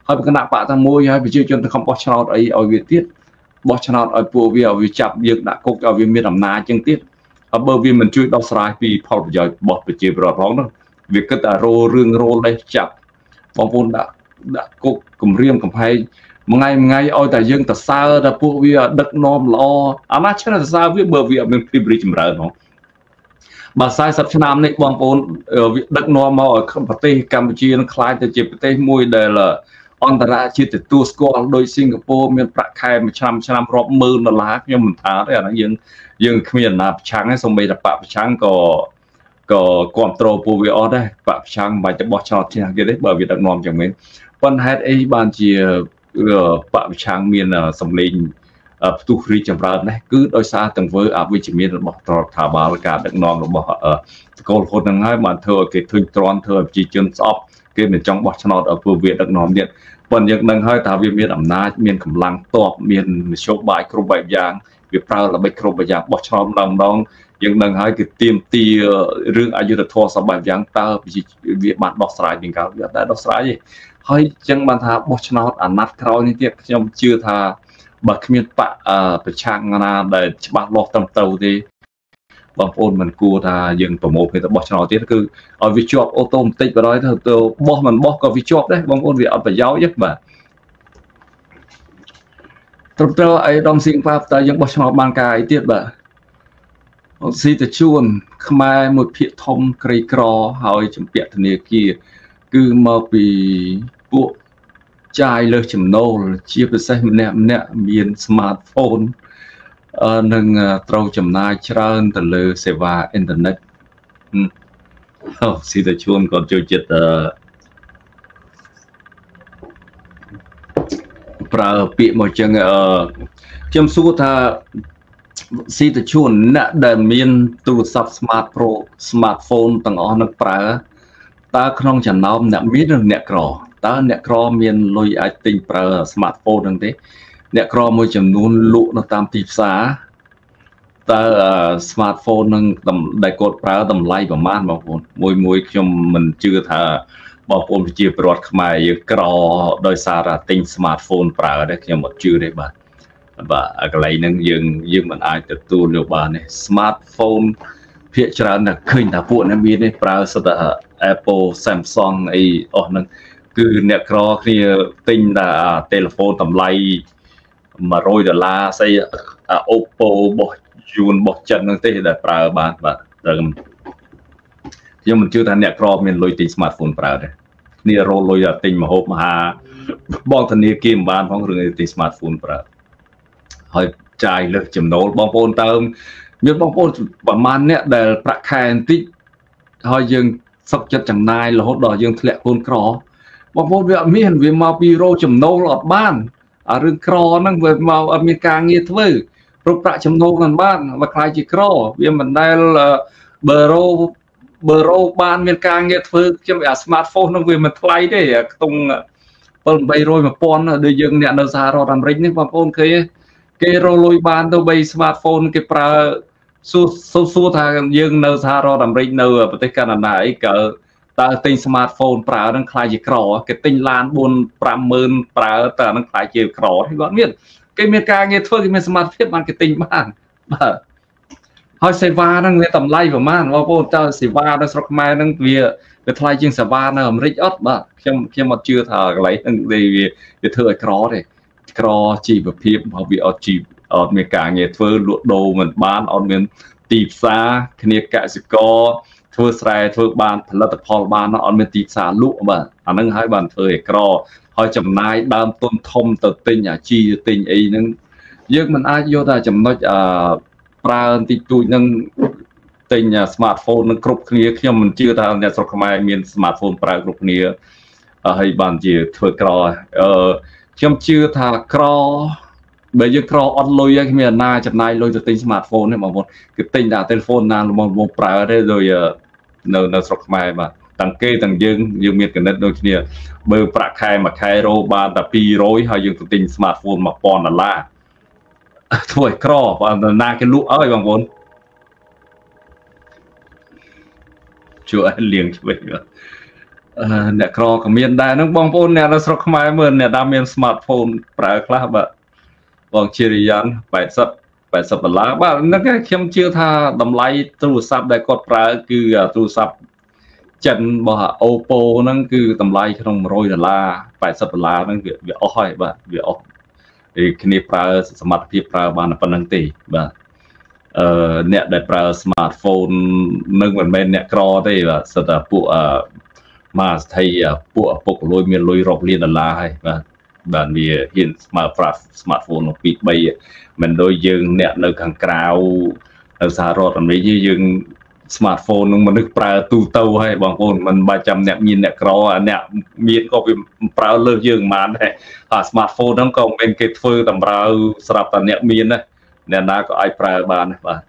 ហើយគណៈបកទាំងមួយហើយប្រជាជនទៅខំបោះឆ្នោតអីឲ្យវាទៀតបោះឆ្នោតឲ្យពួកវាឲ្យវាចាប់យើងដាក់គុកឲ្យវាមានអំណាចចឹងទៀតបើវាមិនជួយដោះស្រាយពីផលប្រយោជន៍របស់ប្រជាពលរដ្ឋផងនោះវាគិតតែរោរឿងរោលេះចាប់បងប្អូនដាក់ដាក់គុកគម្រាមកំហែងមួយថ្ងៃមួយថ្ងៃឲ្យតែយើងទៅសើតែពួកវាដឹកនាំល្អអាណាឆ្នើទៅសើវាបើវាអត់មានភាពរីកចម្រើនផងបើខ្សែសិបឆ្នាំនេះបងប្អូនវាដឹកនាំមកឲ្យប្រទេសកម្ពុជានឹងខ្លាយទៅជាប្រទេសមួយដែលអន្តរជាតិទទួលស្គាល់ដោយសិង្ហបុរីមានប្រាក់ខែមួយឆ្នាំឆ្នាំរាប់ម៉ឺនដុល្លារខ្ញុំមិនថាទេអាហ្នឹងយើងយើងគ្មានអំណាចប្រឆាំងទេសូម្បីតែបកប្រឆាំងក៏ក៏គ្រប់គ្រងពួកវាអត់ដែរបកប្រឆាំងមិនបាច់ទៅបោះឆ្នោតឈ្នះទៀតទេបើវាដឹកនាំចឹងមែនប៉ុន្តែហេតុអីបានជាបកប្រឆាំងមានសម្លេងផ្ទុះរីកចម្រើននេះគឺដោយសារទង្វើអវិជ្ជមានរបស់រដ្ឋាភិបាលការដឹកនាំរបស់តកូលហ៊ុនហ្នឹងហើយបានធ្វើឲ្យគេធុញទ្រាន់ធ្វើឲ្យប្រជាជនស្អប់គេមិនចង់បោះឆ្នោតឲ្យពួកវាដឹកនាំទៀតប៉ុន្តែយើងដឹងហើយថាវាមានអំណាចមានកម្លាំងទ័ពមានមធ្យោបាយគ្រប់បែបយ៉ាងវាប្រើល្បិចគ្រប់បែបយ៉ាងបោះឆ្នោតម្ដងម្ដងយើងដឹងហើយគឺទៀមទារឿងអយុធធម៌សបែបយ៉ាងតើវាបានដោះស្រាយពីកាលវាអត់ដែរដោះស្រាយទេហើយអញ្ចឹងបានថាបោះឆ្នោតអាណត្តិក្រោយនេះទៀតខ្ញុំជឿថាបើគ្មានបកប្រឆាំងណាដែលច្បាស់លាស់ត្រឹមត្រូវទេបងប្អូនមិនគួរថាយើងប្រមូលគ្នាទៅបោះឆ្នោតទៀតគឺឲ្យវាជាប់អូតូម៉ាទិកបណ្ដោយទៅទៅបោះមិនបោះក៏វាជាប់ដែរបងប្អូនវាអត់ប្រយោជន៍ទេបាទត្រឹមត្រូវអីដុំស៊ីងប៉ាតើយើងបោះឆ្នោតបានការអីទៀតបាទស៊ីតជួនខ្មែរមួយភាគធំក្រីក្រហើយចម្ពាក់ធនាគារគឺមកពីពួកចាយលើសចំណូលជាពិសេសម្នាក់ម្នាក់មាន smartphone នឹងត្រូវចំណាយច្រើនទៅលើសេវាអ៊ីនធឺណិតអូស៊ីតជួនគាត់ចូលចិត្តប្រើពាក្យមកចឹងខ្ញុំសួរថាស៊ីតជួនអ្នកដែលមានទូរស័ព្ទ smart pro smartphone ទាំងអស់នឹងប្រើតើក្នុងចំណោមអ្នកមានឬអ្នកក្រតើអ្នកក្រមានលុយអាចទិញប្រើ smartphone ហ្នឹងទេអ្នកក្រមួយចំនួនលក់នៅតាមទីផ្សារតើ smartphone នឹងដែលគាត់ប្រើតម្លៃប្រមាណបងប្អូនមួយមួយខ្ញុំមិនជឿថាបងប្អូនប្រជាពលរដ្ឋខ្មែរយើងក្រដោយសារតែទិញ smartphone ប្រើទេខ្ញុំអត់ជឿទេបាទបាទកន្លែងហ្នឹងយើងយើងមិនអាចទទួលយកបានទេ smartphone ភាគច្រើនតែឃើញថាពួកអ្នកមាននេះប្រើសិតតែ Apple Samsung អីអស់ហ្នឹងគឺអ្នកក្រគ្នាទិញតែទូរស័ព្ទតម្លៃមួយរយដុល្លារស្អី Oppo របស់យួនរបស់ចិនហ្នឹងទេដែលប្រើបានបាទខ្ញុំមិនជឿថាអ្នកក្រមានលុយទិញ smartphone ប្រើទេគ្នារលុយទិញមហូបមហាបងធនាគារមិនបានផងរឿងទិញ smartphone ប្រើហើយចាយលើសចំណូលបងប្អូនតើមានបងប្អូនប្រហែលអ្នកដែលប្រាក់ខែបន្តិចហើយយើងសុខចិត្តចំណាយរហូតដល់យើងធ្លាក់កូនក្របងប្អូនវាអត់មានវាមកពីរោចំណូលអត់បានអារឿងក្រហ្នឹងវាមកអត់មានការងារធ្វើព្រោះប្រាក់ចំណូលមិនបានវាខ្លាយជាក្រវាមិនដែលបើរោបើរោបានមានការងារធ្វើខ្ញុំអា smartphone ហ្នឹងវាមិនថ្លៃទេខ្ទង់bảy trăm1000ដូចយើងអ្នកនៅសហរដ្ឋអាមេរិកនេះបងប្អូនឃើញគេរលុយបានទៅបី smartphone គេប្រើសួរសួរថាយើងនៅសហរដ្ឋអាមេរិកនៅប្រទេសកាណាដាអីក៏តើទិញ smartphone ប្រើហ្នឹងខ្លាយជាក្រគេទិញឡាន4 5ម៉ឺនប្រើតើហ្នឹងខ្លាយជាក្រទេគាត់មានគេមានការងារធ្វើគេមានសមត្ថភាពបានគេទិញបានបាទហើយសេវាហ្នឹងវាតម្លៃប្រហែលបងប្អូនតើសេវានៅស្រុកខ្មែរហ្នឹងវាវាថ្លៃជាងសេវានៅអាមេរិកអត់បាទខ្ញុំខ្ញុំអត់ជឿថាកន្លែងហ្នឹងវាវាធ្វើឲ្យក្រទេក្រជីវភាពរបស់វាអត់ជីវអត់មានការងារធ្វើលក់ដូរមិនបានអត់មានទីផ្សារគ្នាកសិករធ្វើស្រែធ្វើបានផលិតផលបានអត់មានទីផ្សារលក់បាទអាហ្នឹងហើយបានធ្វើឲ្យក្រហើយចំណាយដើមទុនធំទៅទិញអាជីទិញអីហ្នឹងយើងមិនអាចយកតែចំណុចអឺប្រើតិចតួចហ្នឹងទិញ smartphone នឹងគ្រប់គ្នាខ្ញុំមិនជឿថាអ្នកស្រុកខ្មែរមាន smartphone ប្រើគ្រប់គ្នាហើយបានជាធ្វើក្រអឺខ្ញុំជឿថាក្របើយើងក្រអត់លុយហើយគ្មានណាចំណាយលុយទៅទិញ smartphone ទេបងប្អូនគឺទិញតែ telephone ណាល្មមប្រើទេដោយនៅនៅស្រុកខ្មែរបាទទាំងគេទាំងយើងយើងមានកណិតដូចគ្នាបើប្រាក់ខែមួយខែរោបានតែពីររយហើយយើងទៅទិញ smartphone một nghìnដុល្លារធ្វើឲ្យក្របើណាគេលក់ឲ្យបងប្អូនជួយលៀងឆ្វេងអ្នកក្រក៏មានដែរហ្នឹងបងប្អូនអ្នកនៅស្រុកខ្មែរមើលអ្នកដែលមាន smartphone ប្រើខ្លះបាទបងជារិយាន80 80ដុល្លារបាទហ្នឹងខ្ញុំជឿថាតម្លៃទូរស័ព្ទដែលគាត់ប្រើគឺទូរស័ព្ទចិនរបស់ Oppo ហ្នឹងគឺតម្លៃក្នុង100ដុល្លារ80ដុល្លារហ្នឹងវាវាអស់ហើយបាទវាអស់ពីគ្នាប្រើសមត្ថភាពប្រើបានប៉ុណ្្នឹងទេបាទអឺអ្នកដែលប្រើ smartphone នឹងមិនមែនអ្នកក្រទេបាទសិតតែពួកអឺមកស្ថិពួកពុកលួយមានលុយរាប់លានដុល្លារហើយបាទបាទវាហ៊ានស្មើប្រើ smartphone ពី 3មិនដូចយើងអ្នកនៅខាងក្រៅនៅសហរដ្ឋអាមេរិកយើង smartphone នឹងមនុស្សប្រើទូទៅហើយបងប្អូនមិនបាច់ចាំអ្នកមានអ្នកក្រអ្នកមានក៏វាប្រើលើសយើងបានដែរអា smartphone ហ្នឹងក៏មិនគេធ្វើតម្រូវសម្រាប់តែអ្នកមានដែរអ្នកណាក៏អាចប្រើបានបាទ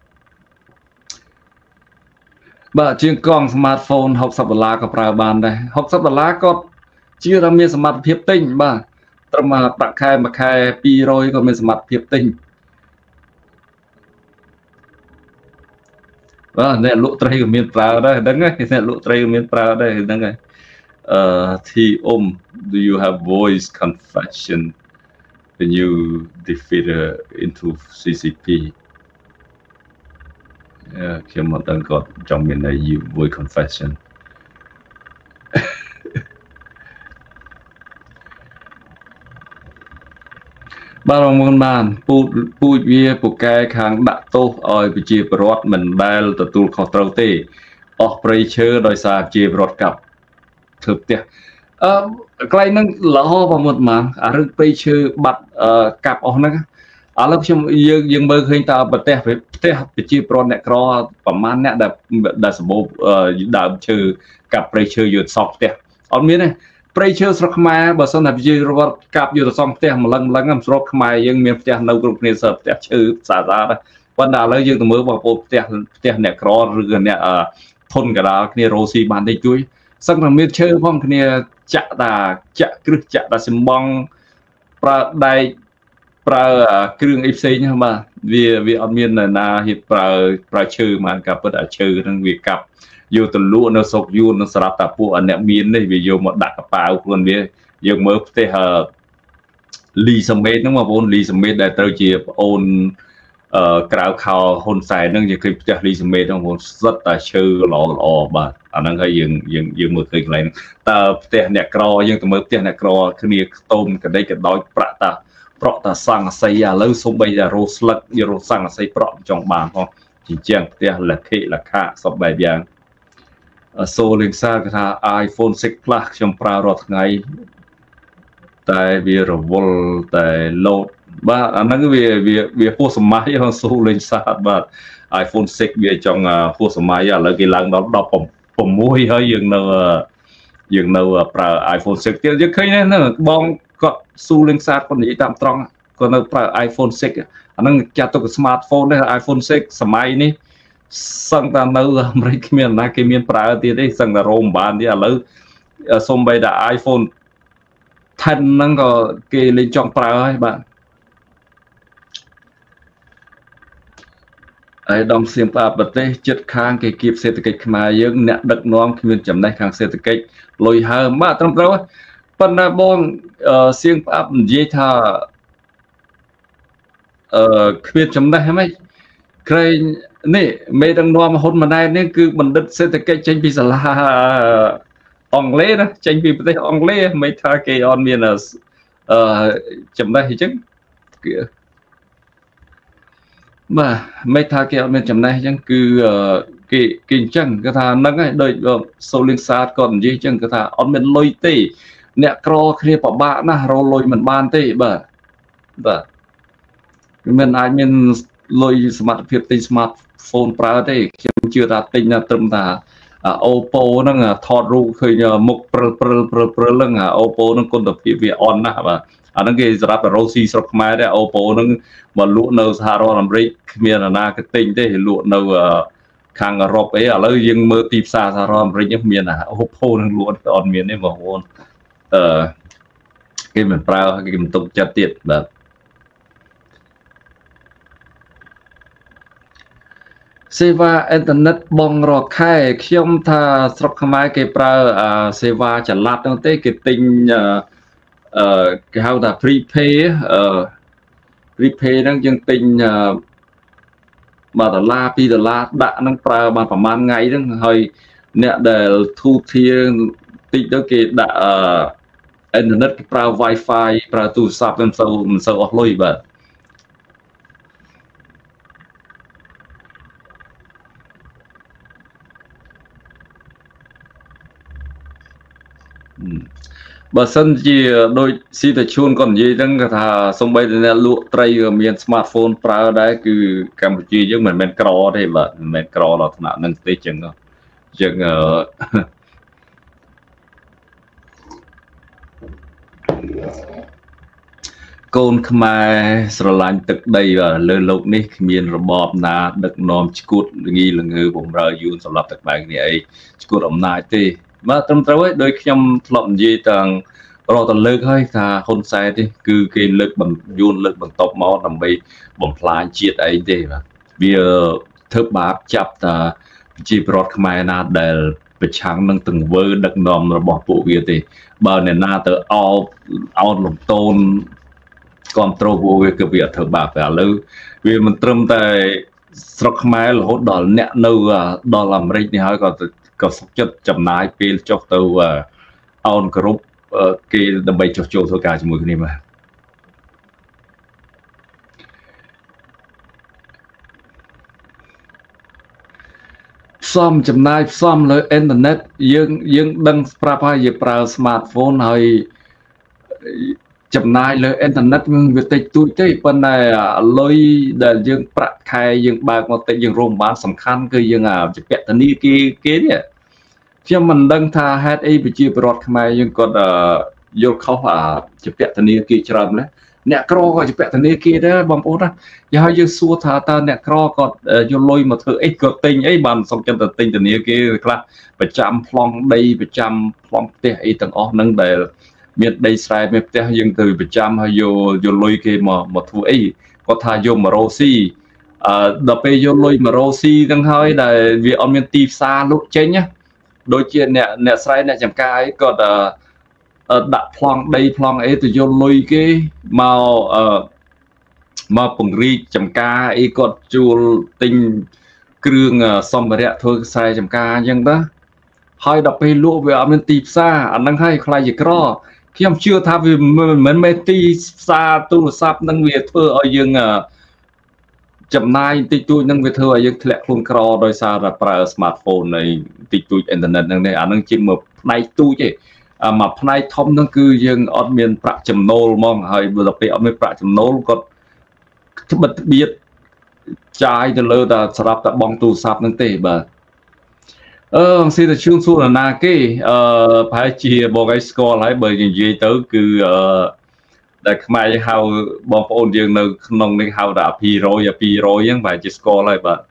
បាទជាងកង់ smartphone 60ដុល្លារក៏ប្រើបានដែរ60ដុល្លារក៏ជឿថាមានសមត្ថភាពទិញបាទត្រឹមប្រាក់ខែមួយខែ200ក៏មានសមត្ថភាពទិញបាទអ្នកលក់ត្រីក៏មានប្រើដែរហ្នឹងហើយអ្នកលក់ត្រីក៏មានប្រើដែរហ្នឹងហើយអឺ T om do you have voice confession when you defeat into ซี ซี พี ខ្ញុំមិនដឹងគាត់ចង់មានន័យ voice confession បាទបងប្អូនបានពូពូជវាពូកែខាងដាក់ទោសឲ្យប្រជាពលរដ្ឋមិនដែលទទួលខុសត្រូវទេអស់ព្រៃឈើដោយសារប្រជាពលរដ្ឋកាប់ធ្វើផ្ទះអឺកន្លែងហ្នឹងល្អបងប្អូនបានអារឿងព្រៃឈើបាត់កាប់អស់ហ្នឹងឥឡូវខ្ញុំយើងយើងមើលឃើញតើប្រទេសប្រទេសប្រជាពលរដ្ឋអ្នកក្រប្រមាណអ្នកដែលដែលសម្បូរដើមឈើកាប់ព្រៃឈើយកសង់ផ្ទះអត់មានទេព្រៃឈើស្រុកខ្មែរបើសិនតែប្រជាពលរដ្ឋកាប់យកទៅសង់ផ្ទះម្លឹងម្លឹងស្រុកខ្មែរយើងមានផ្ទះនៅគ្រប់គ្នាសើផ្ទះឈើសាសាដែរប៉ុន្តែឥឡូវយើងទៅមើលបងប្អូនផ្ទះផ្ទះអ្នកក្រឬអ្នកធនកដាលគ្នារស់ស៊ីបានតិចជួយសឹងតែមានឈើផងគ្នាចាក់តាចាក់គ្រឹះចាក់តាសំបងប្រើដែកប្រើគ្រឿងអីផ្សេងហ្នឹងបាទវាវាអត់មានណាហ៊ានប្រើប្រើឈើមកកាប់ពិតអាឈើហ្នឹងវាកាប់យកទៅលក់នៅស្រុកយួននៅស្រាប់តែពួកអ្នកមាននេះវាយកមកដាក់កប៉ាវខ្លួនវាយើងមើលផ្ទះលីសមេតហ្នឹងបងប្អូនលីសមេតដែលត្រូវជាប្អូនអឺក្រៅខោហ៊ុនសែនហ្នឹងយើងឃើញផ្ទះលីសមេតហ្នឹងបងប្អូនស្រិតតែឈើល្អល្អបាទអាហ្នឹងហើយយើងយើងយើងមើលឃើញកន្លែងតើផ្ទះអ្នកក្រយើងទៅមើលផ្ទះអ្នកក្រគ្នាខ្ទមកដេកកដោចប្រាក់តាប្រក់តាសង្កសីឥឡូវសូម្បីតែរោស្លឹកយករោសង្កសីប្រក់ចង់បានផងជាជាងផ្ទះលខិលខាសពបែបយ៉ាងសូលេងសាគេថា iPhone 6 Plus ខ្ញុំប្រើរាល់ថ្ងៃតែវារវល់តែលោតបាទអាហ្នឹងវាវាវាហួសសម័យហ្នឹងសូលេងសាបាទ iPhone 6 វាចង់ហួសសម័យឥឡូវគេឡើងដល់ដប់6ហើយយើងនៅយើងនៅប្រើ iPhone 6 ទៀតយើងឃើញហ្នឹងបងគាត់ស៊ូលេងសាគាត់និយាយតាមត្រង់គាត់នៅប្រើ iPhone 6 អាហ្នឹងចាត់ទុក smartphone ដែរ iPhone 6 សម័យនេះសឹងតែនៅអាមេរិកគ្មានណាគេមានប្រើទៀតទេសឹងតែរោមបានទៀតឥឡូវសូម្បីតែ iPhone 10 ហ្នឹងក៏គេលេងចង់ប្រើហើយបាទហើយដំសៀងផ្អាកប្រទេសចិត្តខាងគេគៀបសេដ្ឋកិច្ចខ្មែរយើងអ្នកដឹកនាំគ្មានចំណេះខាងសេដ្ឋកិច្ចលុយហើមបាទត្រឹមត្រូវប៉ុន្តែបងសៀងផ្អាប់និយាយថាអឺគ្មានចំណេះហ្មងក្រែងនេះមេដឹកនាំហ៊ុនម៉ាណែតនេះគឺបណ្ឌិតសេដ្ឋកិច្ចចេញពីសាលាអង់គ្លេសណាចេញពីប្រទេសអង់គ្លេសមិនថាគេអត់មានអឺចំណេះអញ្ចឹងបាទមិនថាគេអត់មានចំណេះអញ្ចឹងគឺគេគេអញ្ចឹងគេថាហ្នឹងហើយដូចសូលីងសាតគាត់និយាយអញ្ចឹងគេថាអត់មានលុយទេអ្នកក្រគ្នាពិបាកណាស់រកលុយមិនបានទេបាទបាទមិនអាចមានលុយសមត្ថភាពទិញ smartphone ប្រើទេខ្ញុំជឿថាទិញត្រឹមថា Oppo ហ្នឹងថតរូបឃើញមុខព្រិលព្រិលព្រិលព្រិលហ្នឹង Oppo ហ្នឹងគុណភាពវាអន់ណាស់បាទអាហ្នឹងគេសម្រាប់រកស៊ីស្រុកខ្មែរដែរ Oppo ហ្នឹងបើលក់នៅសហរដ្ឋអាមេរិកគ្មានអាណាគេទិញទេលក់នៅខាងអឺរ៉ុបអីឥឡូវយើងមើលទីផ្សារសហរដ្ឋអាមេរិកហ្នឹងមានអា Oppo ហ្នឹងលក់អត់មានទេបងប្អូនអឺគេមិនប្រើគេមិនទុកចិត្តទៀតបាទសេវាអ៊ីនធឺណិតបងរកខែខ្ញុំថាស្រុកខ្មែរគេប្រើសេវាចល័តហ្នឹងទេគេទិញអឺគេហៅថា prepay អឺ prepay ហ្នឹងយើងទិញបាទដុល្លារពីរដុល្លារដាក់ហ្នឹងប្រើបានប្រហែលថ្ងៃហ្នឹងហើយអ្នកដែលធូរធារតិចទៅគេដាក់អឺអ៊ីនធឺណិតគេប្រើ Wi-Fi ប្រើទូរស័ព្ទមិនសូវមិនសូវអស់លុយបាទបើសិនជាដូចស៊ីតាឈួនគាត់និយាយហ្នឹងគាត់ថាសំបីតែអ្នកលក់ត្រីមាន smartphone ប្រើដែរគឺកម្ពុជាយើងមិនមែនក្រទេបាទមិនមែនក្រដល់ថ្នាក់ហ្នឹងទេចឹងយើងកូនខ្មែរស្រឡាញ់ទឹកដីបាទលើโลกនេះគ្មានរបបណាដឹកនាំឈួតល្ងីល្ងើបំរើយួនសម្រាប់ទឹកបែកគ្នាអីឈួតអំណាចទេបាទត្រឹមត្រូវហើយដោយខ្ញុំធ្លាប់និយាយទាំងរកទៅលើកហើយថាហ៊ុនសែននេះគឺគេលើកបន្តយួនលើកបន្តមកដើម្បីបំផ្លាញជាតិអីទេបាទវាធ្វើបាបចាប់តាប្រជាពលរដ្ឋខ្មែរណាដែលប្រឆាំងនឹងទង្វើដឹកនាំរបស់ពួកវាទេបើអ្នកណាទៅអោបអោតលំទោនគ្រប់គ្រងពួកវាគឺវាអត់ធ្វើបាបតែឥឡូវវាមិនត្រឹមតែស្រុកខ្មែររហូតដល់អ្នកនៅដល់អាមេរិកនេះហើយក៏ក៏សុខចិត្តចំណាយពេលចុះទៅអោនគ្រប់គេដើម្បីចុះចូលធ្វើការជាមួយគ្នាបាទផ្សំចំណាយផ្សំលើអ៊ីនធឺណិតយើងយើងដឹងប្រាប់ហើយយើងប្រើ smartphone ហើយចំណាយលើអ៊ីនធឺណិតវាតិចតួចទេប៉ុន្តែលុយដែលយើងប្រាក់ខែយើងបើកមកតិចយើងរងបានសំខាន់គឺយើងជាពាក់ធនីគេគេនេះខ្ញុំមិនដឹងថាហេតុអីប្រជាពលរដ្ឋខ្មែរយើងគាត់យល់ខុសជាពាក់ធនីគេច្រើនណាស់អ្នកក្រក៏ជាពាក់ធនីគេដែរបងប្អូនណាយកឲ្យយើងសួរថាតើអ្នកក្រគាត់យកលុយមកធ្វើអីគាត់ទិញអីបានសុំចិត្តទៅទិញធនីគេខ្លះប្រចាំប្លង់ដីប្រចាំប្លង់ផ្ទះអីទាំងអស់ហ្នឹងដែលមានដីស្រែមានផ្ទះយើងទៅប្រចាំហើយយកយកលុយគេមកមកធ្វើអីគាត់ថាយកមករោស៊ីអឺដល់ពេលយកលុយមករោស៊ីទាំងហើយដែលវាអត់មានទីផ្សារលក់ចេញណាដូចជាអ្នកអ្នកស្រែអ្នកចំការអីគាត់ដាក់ប្លង់ដីប្លង់អីទៅយកលុយគេមកអឺមកពង្រីកចំការអីគាត់ជួលទិញគ្រឿងសម្ភារៈធ្វើខ្សែចំការអញ្ចឹងទៅហើយដល់ពេលលក់វាអត់មានទីផ្សារអាហ្នឹងហើយខ្លាចជាក្រខ្ញុំជឿថាវាមិនមែនទីផ្សារទូរស័ព្ទនឹងវាធ្វើឲ្យយើងចំណាយតិចតួចនឹងវាធ្វើឲ្យយើងធ្លាក់ខ្លួនក្រដោយសារតែប្រើ smartphone នៃតិចតួចអ៊ីនធឺណិតហ្នឹងទេអាហ្នឹងជាមួយផ្នែកទូចទេមួយផ្នែកធំហ្នឹងគឺយើងអត់មានប្រាក់ចំណូលហ្មងហើយដល់ពេលអត់មានប្រាក់ចំណូលគាត់ត្បិតត្បៀតចាយទៅលើតែស្រាប់តែបង់ទូរស័ព្ទហ្នឹងទេបាទអឺស៊ីតាជឿនសួរណាគេអឺប្រហែលជាបងឯងស្គាល់ហើយបើនិយាយទៅគឺអឺដែលខ្មែរហៅបងប្អូនយើងនៅក្នុងនេះហៅថាពីរយពីរយហ្នឹងប្រហែលជាស្គាល់ហើយបាទ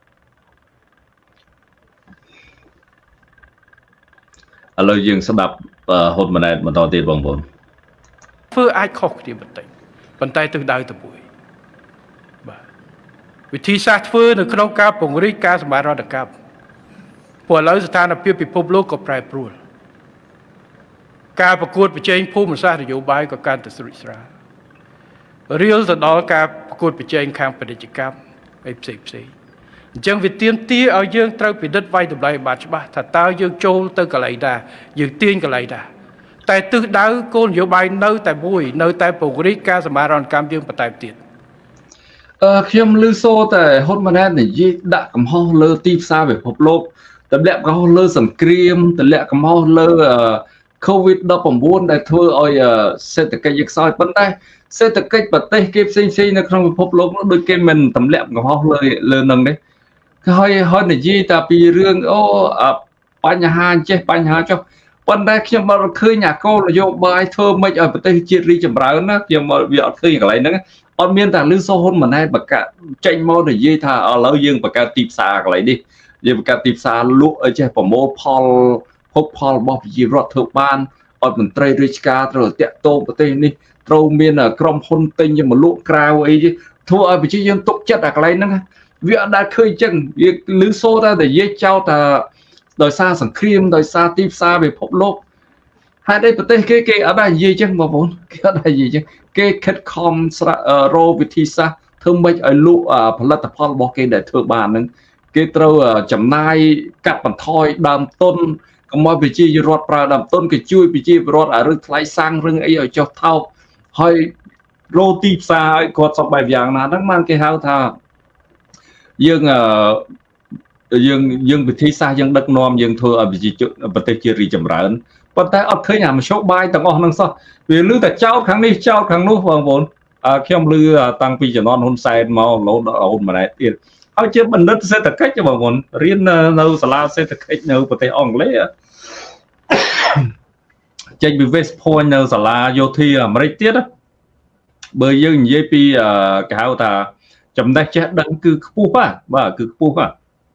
ឥឡូវយើងស្ដាប់ហ៊ុនម៉ាណែតបន្តទៀតបងប្អូនធ្វើអាចខុសគ្នាបន្តិចប៉ុន្តែទិសដៅទៅមួយបាទវិធីសាស្ត្រធ្វើនៅក្នុងការពង្រីកការសម្បត្តិរដ្ឋកម្មព្រោះឥឡូវស្ថានភាពពិភពលោកក៏ប្រែប្រួលការប្រកួតប្រជែងភូមិសាស្ត្រនយោបាយក៏កាន់តែស្រួចស្រាលរៀលទៅដល់ការប្រកួតប្រជែងខាងពាណិជ្ជកម្មអីផ្សេងផ្សេងអញ្ចឹងវាទាមទារឲ្យយើងត្រូវពិនិត្យវាយតម្លៃបានច្បាស់ថាតើយើងចូលទៅកន្លែងណាយើងទាញកន្លែងណាតែទិសដៅគោលនយោបាយនៅតែមួយនៅតែពង្រីកការសម្បត្តិរដ្ឋកម្មយើងបន្ថែមទៀតអឺខ្ញុំឮសូរតែហ៊ុនម៉ាណែតនិយាយដាក់កំហុសលើទីផ្សារពិភពលោកទម្លាក់កំហុសលើសង្គ្រាមទម្លាក់កំហុសលើ COVID ដប់ប្រាំដែលធ្វើឲ្យសេដ្ឋកិច្ចយើងខ្សោយប៉ុន្តែសេដ្ឋកិច្ចប្រទេសគេផ្សេងផ្សេងនៅក្នុងពិភពលោកនោះដូចគេមិនទម្លាក់កំហុសលើលើនឹងទេហើយហើយនិយាយតែពីរឿងអូបញ្ហាចេះបញ្ហាចុះប៉ុន្តែខ្ញុំមកឃើញអាគោលនយោបាយធ្វើម៉េចឲ្យប្រទេសជាតិរីកចម្រើនណាខ្ញុំវាអត់ឃើញកន្លែងហ្នឹងអត់មានតែលឺសូហ៊ុនម៉ាណែតបកចេញមកនិយាយថាឥឡូវយើងបង្កើតទីផ្សារកន្លែងនេះយើងបង្កើតទីផ្សារលក់ឲ្យចេះប្រមូលផលភពផលរបស់ប្រជារដ្ឋធ្វើបានអត់មន្ត្រីរាជការត្រូវតាក់ទងប្រទេសនេះត្រូវមានក្រុមហ៊ុនទិញយកមកលក់ក្រៅអីធ្វើឲ្យប្រជាយើងទុកចិត្តអាកន្លែងហ្នឹង việc đã khơi chân việc lưới xô ra để dễ trao ta đời xa sẵn khiêm đời xa tiếp xa về phốc lốp hai đây bật tay cái cái ở đây gì chứ mà vốn cái ở đây gì chứ cái kết com rô việt thi xa thương mấy ở lũ phần lật tập phong bỏ cái để thừa bàn nâng cái trâu chấm nai cắt bàn thoi đàm tôn còn mọi vị trí rót ra đàm tôn cái chui vị trí rót ở rừng lái sang rừng ấy ở cho thao hơi rô tiếp xa còn sau bài vàng là nó mang cái hao thà dương dương dương vị trí xa dương đất non dương thưa ở vị trí bật tay chia ri chấm rán bật tay ở thế nhà mà số bài tầng on năng sao vì lư tại cháu kháng đi cháu kháng nút vòng vốn khi ông lư tăng pi cho non hôn sai mau lỗ đó hôn mà này tiền họ chưa bình đất sẽ thật cách cho bà vốn riêng nâu sala sẽ thật cách nâu bật tay on lấy trên bị West Point nâu sala vô thi à mấy tiết á bởi dương dây pi cái hao ta chấm đai chết đăng cứ phu à bà cứ phu à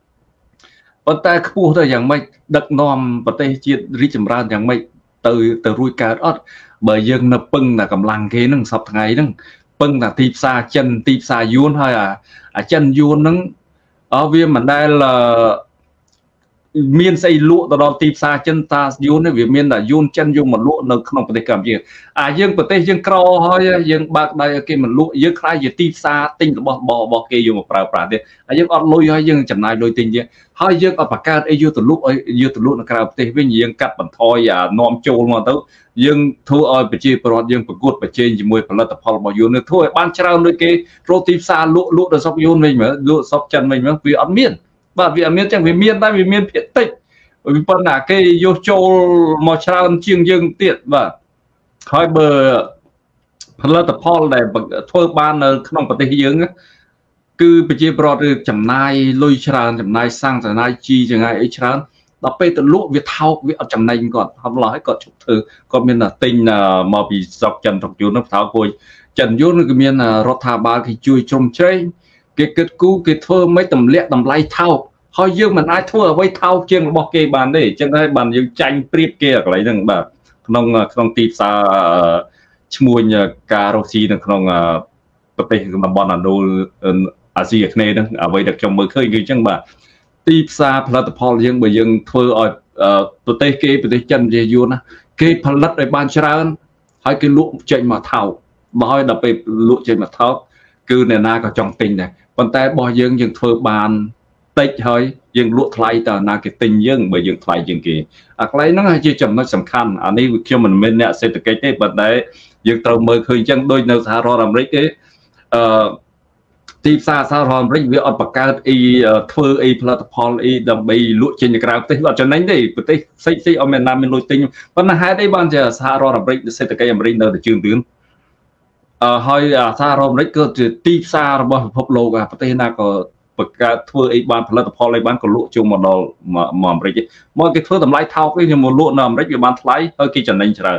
bật tay phu thôiอย่างไม่ดักนอมประเทศจีนริจมราอย่างไม่từ từ ruồi cà rốt bởi dương nó pưng là cầm lăng kia nó sập ngày nó pưng là tịp xa chân tịp xa yun thôi à à chân yun nó ở viên mình đây là miên xây lụa từ đó tịp xa chân ta yun nó vì miên là yun chân yun một lụa nó không thể cầm gì à dương bật tay dương cro thôi dương bạc đây kia mình lụa dương khai gì tịp xa tinh bỏ bỏ bỏ kia dùng một prao prao đi à dương ọt lôi thôi dương chậm này đôi tinh gì hai dương ở bạc ca ấy dương từ lúc ấy dương từ lúc nó cào tê với dương cắt bản thôi à nom trâu mà tới dương thua ơi bị chia bọt dương bị cột bị chia chỉ mùi phần là tập hợp mà dương nữa thôi ban trao nơi cái roti xa lụa lụa được sọc dương mình mà lụa sọc chân mình mà vì ấn miên và vì ấn miên chẳng vì miên ta vì miên thiệt tích vì phần là cái vô trâu mà trao chiêng dương tiện và hai bờ phần là tập hợp này thôi ban ở trong bờ tây dương á cứ bị chia bọt được chấm nai lôi tràn chấm nai sang chấm nai chi chấm nai ấy tràn đọc về từ lụa việc thao việc ở chấm này còn không nói còn chụp thư còn miền là tinh là mà bị dọc trần thọc chú nó tháo côi trần vô cái miền là rót thà ba thì chui trồng chơi cái kết cú cái thơ mấy tầm lẹ tầm lay thao hơi dương mình ai thua với thao trên bọc kê bàn đấy trên đây bàn dương tranh prip kia lấy rằng bà không không tịp xa mua nhà cà rô xi là không bật tay mà bọn là đồ Asia này đó à vậy được trong mơ khơi người chẳng bà tịp xa phật Paul dương bởi dương thưa ở bật tay kê bật tay chân về vô na kê phật lật để ban tràn hai cái lụa chạy mà thảo mà hai đập về lụa chạy mà thảo cứ này na có trong tình này còn tay bỏ dương dương thưa bàn tích hơi dương lụa thay ta na cái tình dương bởi dương thay dương kỳ à lấy nó hay chưa chậm nó sầm khăn anh ấy khi mình bên nè sẽ được cái thế bật đấy dương tàu mơ khơi chân đôi nơi xa rồi làm đấy cái tịp xa xa rồi rất việc ở bậc cao y thưa y platform y đầm bị lụa trên những cái tích vào cho nên đấy bữa tây xây xây ở miền Nam miền Nội tinh vẫn là hai đây ban giờ xa rồi làm rất sẽ được cái em riêng để trường tuyến hơi xa rồi rất cơ tịp xa rồi bao hộp lô cả bữa tây na có bậc cao thưa y ban platform y ban có lụa chung một đầu mà mà rất mọi cái thưa tầm lái thao cái một lụa nằm rất việc ban lái hơi kia chẳng nên chờ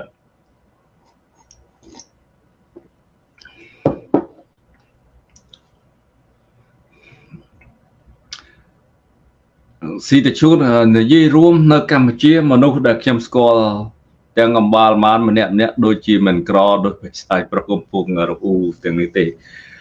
si tự chút là dây ruộng nơi Campuchia mà nó được xem score đang ngầm bal man mà nè nè đôi chi mình cro đôi phải sai pro công phụng ở u tiếng này tệ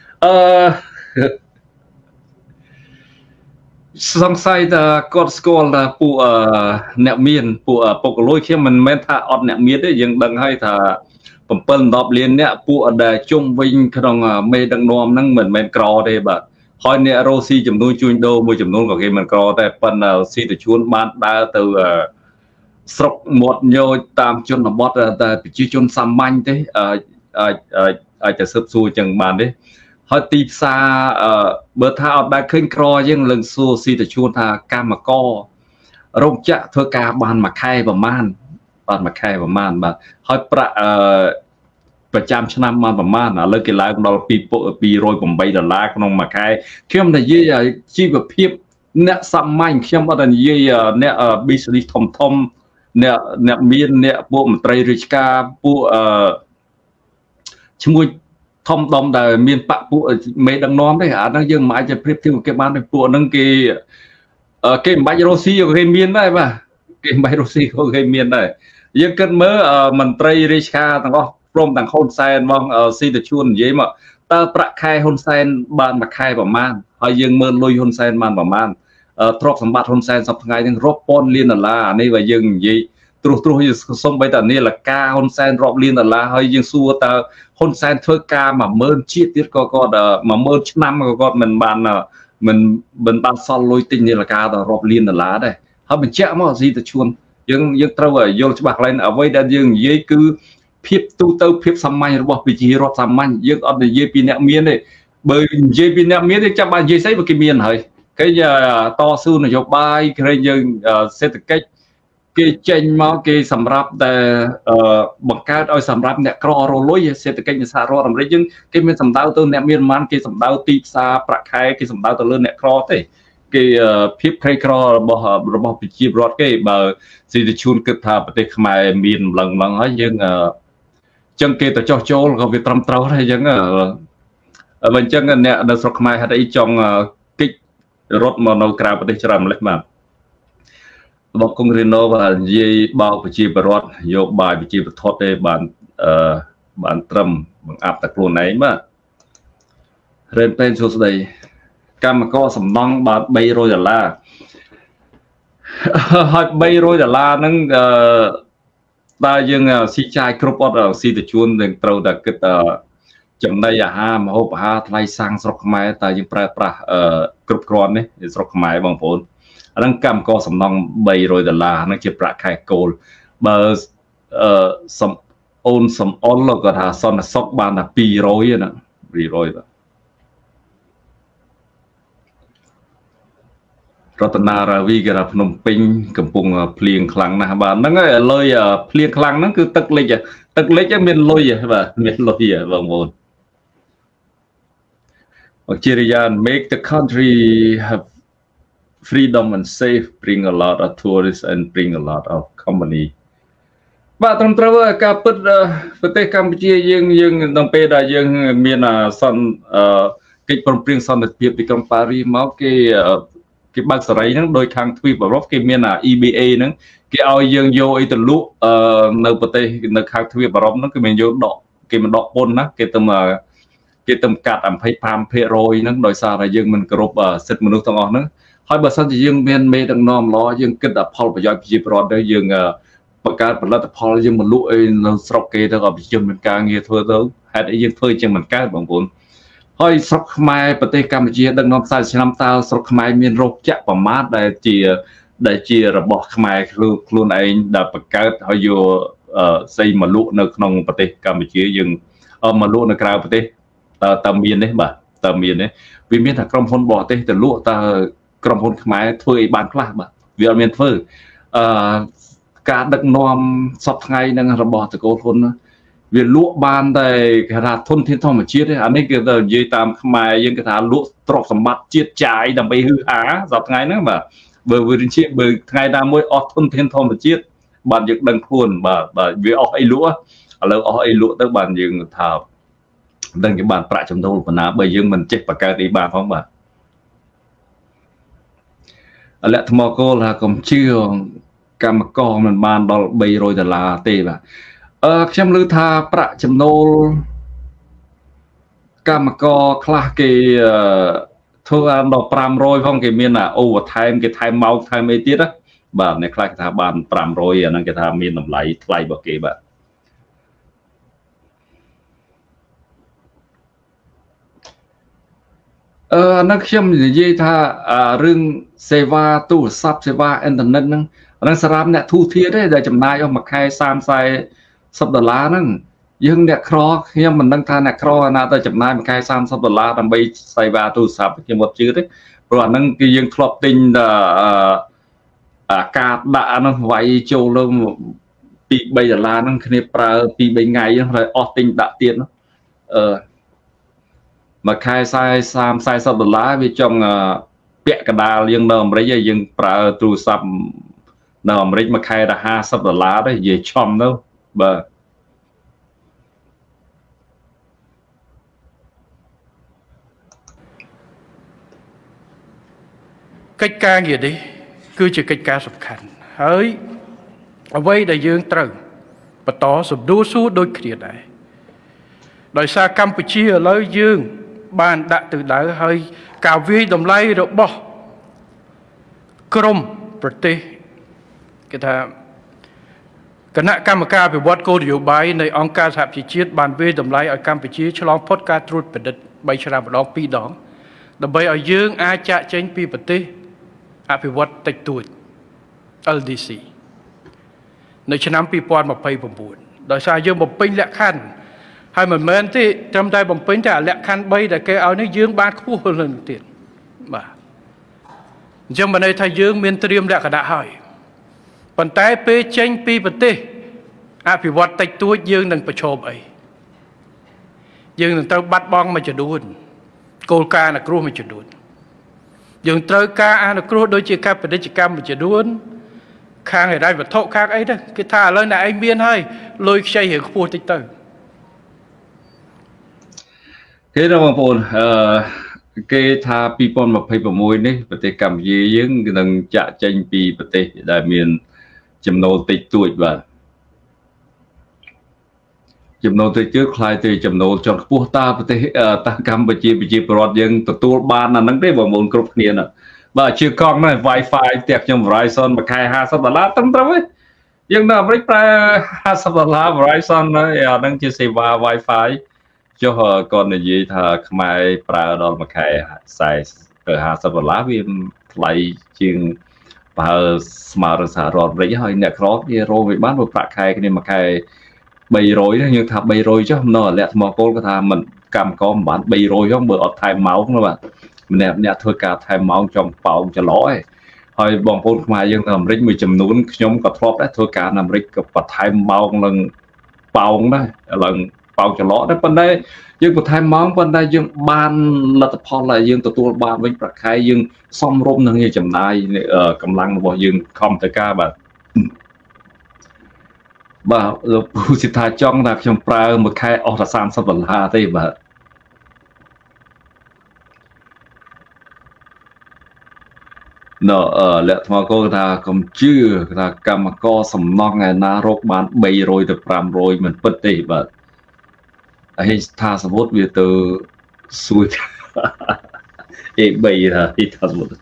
song sai là cột score là phụ nè miền phụ phụ lôi khi mình men thà ọt nè miền đấy nhưng đằng hay thà phẩm phân đọc liền nè phụ ở đại trung vinh cái đồng mê đằng nom năng mình men cro đây bà hồi nè Rosie chấm nuôi chui đô môi chấm nuôi của cái mình có tại phần nào si từ chuôn ban đã từ sọc một nhồi tam chuôn là bót tại chỉ chuôn xăm manh thế ở ở ở chợ sập xuôi chẳng bàn đấy hồi tịp xa bờ thao đã khinh cro nhưng lần xua si từ chuôn thà cam mà co rong chạ thưa ca bàn mà khai và man bàn mà khai và man mà hồi praประจำชั้นมาประมาณน่ะเลิกกี่ล้านดอลลาร์ปีปีโรยผมไปดอลลาร์น้องมาขายเข้มแต่ยี่ชีพเพียบเนี่ยสมัยเข้มว่าแต่ยี่เนี่ยบิสลิทอมทอมเนี่ยเนี่ยมีเนี่ยพวกมันไตรริชกาพวกช่วยทอมดอมแต่มีปะพวกเมดังน้อมได้หานั่งยังหมายจะเพียบเทียบกับเก็บบ้านในพวกนั่งกี่เก็บใบโรซี่ก็เคยมีได้ป่ะเก็บใบโรซี่ก็เคยมีได้ยังกันเมื่อมันไตรริชกาต่างก็รวมต่างคนแซนมองซีแต่ชวนยี่มา tờ bạc khai hôn sen bàn bạc khai bảo man hay dương mơ lôi hôn sen man bảo man trọc sắm bát hôn sen sắp ngày nhưng rốt pon liên là này và dương gì trục trục xong bây giờ này là ca hôn sen rộp liên là hơi dương xua ta hôn sen thưa ca mà mơn chiết tiết có có mà mơn năm có có mình bàn mình mình bàn son lôi tinh này là ca là rộp liên là đây họ mình chạm mà gì từ chuồn dương dương trâu ở vô bạc lên ở với đã dương dây cứ phép tu tâu phép xăm mai rồi bị chỉ rót xăm mai dương ở đây dây pin nẹm miên này bởi dây pin nẹm miên thì chắc bạn dây sấy một cái miên hơi cái giờ to xu này cho bay cái dương sẽ thực cách cái tranh máu cái sầm rạp để bằng cá ơi sầm rạp nẹt cò rồi lối sẽ thực cách như sao rồi làm đấy nhưng cái miên sầm đau từ nẹm miên man cái sầm đau tít xa bạc khai cái sầm đau từ lên nẹt cò thế cái phép khai cò bỏ bỏ bị chìm rót cái bờ thì chun cực thà để khai miên lần lần ấy nhưng chân kia từ cho châu là việc trầm trâu hay chẳng ở bên chân nè đợt sọc mai hay đấy trong kích rốt mà nó cào để cho làm lấy mà bọc công reno và dây bao bị chi bờ rót vô bài bị chi bờ thoát đây bàn bàn trầm bằng áp tạc luôn ấy mà lên pen số đây cam mà có sầm nong bàn bay rồi là hơi bay rồi là nó ta dương si chai crop ở si từ chuôn đừng trâu đặc cái chậm đây à ha mà hộp ha thay sang sọc mai ta dương pra pra crop cron đấy sọc mai bằng vốn đang cầm co sầm nong bay rồi là nó chỉ pra khai cồn bờ sầm ôn sầm ôn là có thà son là sọc bàn là pi rồi nè pi rồi đó Ratana Ravi cái là Phnom Penh cầm bùng plieng khlang na bà nó cái lôi plieng khlang nó cứ tức lấy chứ tức lấy chứ miền lôi vậy bà miền lôi vậy vâng vâng Australia make the country have freedom and safe bring a lot of tourists and bring a lot of company bà trong trâu cả bứt bứt tây Campuchia dương dương đồng pe đại dương miền là son cái phần plieng son đặc biệt thì trong Paris máu cái cái bác sở ấy nó đôi khang thui bảo rót cái miền là e bê a nó cái ao dương vô ấy từ lúc nơi bờ tây nơi khang thui bảo rót nó cái mình vô đọ cái mình đọ pôn nó cái tầm cái tầm cát làm phải pam phê rồi nó đòi xa là dương mình group xịt mình thằng ngọn nó hỏi bữa sau thì dương miền mê đang nom lo dương kết đập Paul và Joy P G Broad đấy dương bậc cát bậc lát Paul dương mình lụi ấy nó sọc kê đó gặp dương mình càng nghe thôi đâu hay để dương thôi chân mình cát bằng vốn hơi sọc mai bờ tây Campuchia đang nom sai năm tao sọc mai miền rộp chạm vào mát để chỉ để chỉ là bỏ mai luôn luôn anh đập bậc cát hơi vô xây mà lụiនៅក្នុងប្រទេសកម្ពុជាយើងមកលក់នៅក្រៅប្រទេសតើតើមានទេបាទតើមានទេវាមានតែក្រុមហ៊ុនបរទេសទៅលក់តើក្រុមហ៊ុនខ្មែរធ្វើឲ្យបានខ្លះបាទវាអត់មានធ្វើអឺការដឹកនាំសពថ្ងៃនឹងរបស់តកូលហ៊ុនវាលក់បានតែគេថាធនធានធម្មជាតិទេអានេះគឺទៅនិយាយតាមខ្មែរយើងគេថាលក់ទ្រព្យសម្បត្តិជាតិចាយដើម្បីហឺហាសពថ្ងៃហ្នឹងបាទបើវាជាបើថ្ងៃណាមួយអស់ធនធានធម្មជាតិបានយើងដឹងខ្លួនបាទបាទវាអស់អីលក់ឥឡូវអស់អីលក់ទៅបានយើងថាដឹងគេបានប្រាក់ចំណូលបណ្ណាបើយើងមិនចេះបង្កើតអីបានផងបាទអលៈថ្មគោលថាកុំជឿកម្មករមិនបានដល់បីរយដុល្លារទេបាទអឺខ្ញុំឮថាប្រាក់ចំណូលកម្មករខ្លះគេធ្វើដល់ប្រាំរយផងគេមានអូវថែមគេថែមម៉ោងថែមអីទៀតណាបាទអ្នកខ្លះគេថាបានប្រាំរយអាហ្នឹងគេថាមានតម្លៃថ្លៃរបស់គេបាទអឺអានោះខ្ញុំនិយាយថារឿងសេវាទូរស័ព្ទសេវាអ៊ីនធឺណិតហ្នឹងអាហ្នឹងសម្រាប់អ្នកធូរធារទេដែលចំណាយអស់មួយខែសាមសិបដុល្លារហ្នឹងយើងអ្នកក្រខ្ញុំមិនដឹងថាអ្នកក្រណាទៅចំណាយមួយខែសាមសិបដុល្លារដើម្បីសេវាទូរស័ព្ទខ្ញុំអត់ជឿទេព្រោះអាហ្នឹងគឺយើងធ្លាប់ទិញអាការដាក់អានោះវាយចូលលើពីបីដុល្លារហ្នឹងគ្នាប្រើពីបីថ្ងៃហ្នឹងហើយអស់ទិញដាក់ទៀតនោះអឺមួយខែសាមសិបដុល្លារវាចង់ពាក់កណ្ដាលយើងនៅអាមេរិកហើយយើងប្រើទូរស័ព្ទនៅអាមេរិកមួយខែដល់ห้าสิบដុល្លារទេនិយាយឆំទៅបាទកិច្ចការងារនេះគឺជាកិច្ចការសំខាន់ហើយអ្វីដែលយើងត្រូវបន្តសំដួលសួរដូចគ្នាដែរដោយសារកម្ពុជាឥឡូវយើងបានដាក់ទិសដៅហើយការវាយតម្លៃរបស់ក្រមប្រទេសគេថាគណៈកម្មការអភិវឌ្ឍគោលនយោបាយនៃអង្គការសហប្រជាជាតិបានវាយតម្លៃឲ្យកម្ពុជាឆ្លងផុតការត្រួតពិនិត្យបីឆ្នាំម្ដងពីរដងដើម្បីឲ្យយើងអាចចាកចេញពីប្រទេសអភិវឌ្ឍតិចតួច L D C នៅឆ្នាំពីរពាន់ម្ភៃប្រាំបួនដោយសារយើងបំពេញលក្ខខណ្ឌហើយមិនមែនទេត្រឹមតែបំពេញតែលក្ខខណ្ឌបីដែលគេឲ្យនេះយើងបានខ្ពស់hơnទៀតបាទអញ្ចឹងបានន័យថាយើងមានត្រៀមលក្ខណៈហើយប៉ុន្តែពេលចេញពីប្រទេសអភិវឌ្ឍតិចតួចយើងនឹងប្រឈមអីយើងនឹងត្រូវបាត់បង់មួយចំនួនគោលការណ៍អនុគ្រោះមួយចំនួនយើងត្រូវការអនុគ្រោះដូចជាការពាណិជ្ជកម្មមួយចំនួនខាងហិរញ្ញវត្ថុខាងអីទៅគេថាឥឡូវអ្នកឯងមានហើយលុយខ្ចីរឿងខ្ពស់តិចទៅគេដល់បងប្អូនអឺគេថាពីរពាន់ម្ភៃប្រាំមួយនេះប្រទេសកម្ពុជាយើងនឹងចាក់ចេញពីប្រទេសដែលមានចំណូលតិចតួចបាទចំណូលតិចតួចខ្លាយទៅចំណូលជាន់ខ្ពស់តើប្រទេសតើកម្ពុជាប្រជាពលរដ្ឋយើងទទួលបានអាហ្នឹងទេបងប្អូនគ្រប់គ្នាណាបាទជាកង់ហ្នឹង Wi-Fi ផ្ទះខ្ញុំ Verizon មួយខែห้าสิบដុល្លារត្រឹមត្រូវទេយើងនៅអាមេរិកប្រើห้าสิบដុល្លារ Verizon ហើយអាហ្នឹងជាសេវា Wi-Fi ចុះគាត់និយាយថាខ្មែរប្រើដល់មួយខែห้าสิบដុល្លារវាថ្លៃជាងបើស្មើនឹងសហរដ្ឋអាមេរិកហើយអ្នកក្រវារោវាបានបើប្រាក់ខែគ្នាមួយខែបីរយយើងថាបីរយចុះនៅលាក់ថ្មគោលគាត់ថាមិនកម្មករមិនបានបីរយហ្នឹងបើអត់ថែមម៉ោងណាបាទម្នាក់អ្នកធ្វើការថែមម៉ោងចំប៉ោងចន្លោះឯងហើយបងប្អូនខ្មែរយើងទៅអាមេរិកមួយចំនួនខ្ញុំក៏ធ្លាប់ដែរធ្វើការនៅអាមេរិកក៏បន្ថែមម៉ោងនឹងប៉ោងដែរឡើងប៉ោងចន្លោះដែរប៉ុន្តែយើងបន្ថែមម៉ោងប៉ុន្តែយើងបានលទ្ធផលដែលយើងទទួលបានវិញប្រាក់ខែយើងសមរម្យនឹងចំណាយកម្លាំងរបស់យើងខំទៅការបាទបាទលោកពូសិដ្ឋាចង់ថាខ្ញុំប្រើមួយខែអស់តែសាមសិបដុល្លារទេបាទណ៎លក្ខថ្មគោលថាកុំជឿថាកម្មករសំណងឯណារកបានបីរយទៅប្រាំរយមិនពិតទេបាទហើយថាសមុទ្រវាទៅសួយអេបីថាថាសមុទ្រ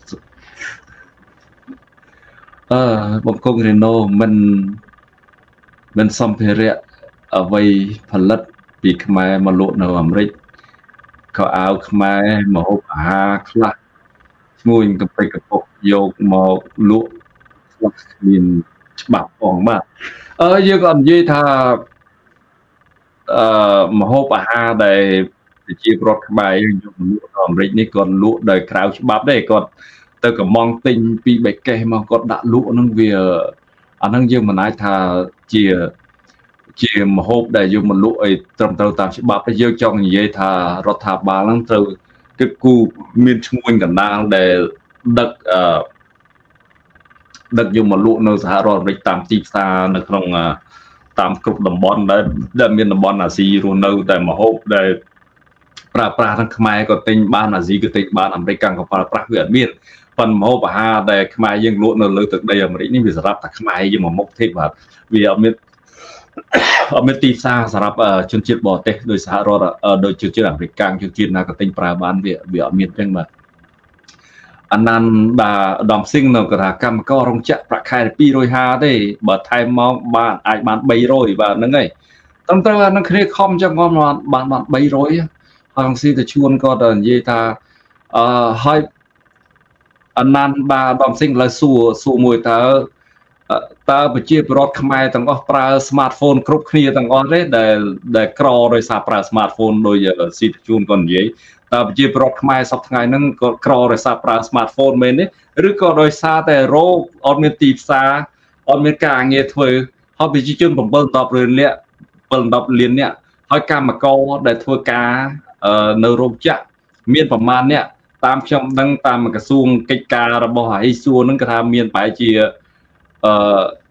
អឺបងកុងរេណូមិនមិនសម្ភារៈអ្វីផលិតពីខ្មែរមកលក់នៅអាមេរិកក៏អាវខ្មែរមកហូបអាហារខ្លះឈ្មោះកំពេចកំពុកយកមកលក់ស្លាប់គ្មានច្បាប់ផងបាទអឺយើងក៏និយាយថាអឺមហូបអាហារដែលប្រជាពលរដ្ឋខ្មែរយើងយកមកលក់នៅអាមេរិកនេះគាត់លក់ដោយក្រៅច្បាប់ទេគាត់ទៅកំងទិញពីបេកេសមកគាត់ដាក់លក់ហ្នឹងវាអាហ្នឹងយើងមិនអាចថាជាជាមហូបដែលយកមកលក់ឲ្យត្រឹមត្រូវតាមច្បាប់ទេយើងចង់និយាយថារដ្ឋាភិបាលហ្នឹងត្រូវគិតគូរមានឈ្មោះកណ្ដាលដែលដឹកអឺដឹកយកមកលក់នៅសហរដ្ឋអាមេរិកតាមទីផ្សារនៅក្នុងតាមគ្រប់តំបន់ដែលមានតំបន់អាស៊ីរស់នៅតែមហូបដែលប្រើប្រាស់ទាំងខ្មែរក៏ទិញបានអាស៊ីក៏ទិញបានអាមេរិកក៏ប្រើប្រាស់វាអត់មានប៉ុន្តែមហូបអាហារដែលខ្មែរយើងលក់នៅលើទឹកដីអាមេរិកនេះវាសម្រាប់តែខ្មែរយើងមកមុខទេបាទវាអត់មានអត់មានទីផ្សារសម្រាប់ជនជាតិបរទេសដោយសហរដ្ឋដោយជនជាតិអាមេរិកជនជាតិណាក៏ទិញប្រើបានវាវាអត់មានចឹងបាទអាណានបាទឧត្តមសិង្ហនៅកថាកម្មកររោងចក្រប្រាក់ខែពីររយហាទេបើថែមមកបានអាចបានបីរយបាទហ្នឹងហើយត្រឹមត្រូវអានឹងគ្នាខំចឹងគាត់បានបានបីរយហើយអង្គស៊ីទៅជួនគាត់និយាយថាអឺហើយអាណានបាទឧត្តមសិង្ហលើសួរសួរមួយតើតើប្រជាពលរដ្ឋខ្មែរទាំងអស់ប្រើ smartphone គ្រប់គ្នាទាំងអស់ទេដែលដែលក្រដោយសារប្រើ smartphone ដោយស៊ីទៅជួនគាត់និយាយតើប្រជាពលរដ្ឋខ្មែរសប្តាហ៍ថ្ងៃហ្នឹងគាត់ក្រដោយសារប្រើ smartphone មែនទេឬក៏ដោយសារតែរោគអត់មានទីផ្សារអត់មានការងារធ្វើហើយប្រជាជន7 10លាននាក់7 10លាននាក់ហើយកម្មករដែលធ្វើការនៅរោងចក្រមានប្រមាណអ្នកតាមខ្ញុំដឹងតាមក្រសួងកិច្ចការរបស់ហៃសួរហ្នឹងគេថាមានប្រហែលជាអឺ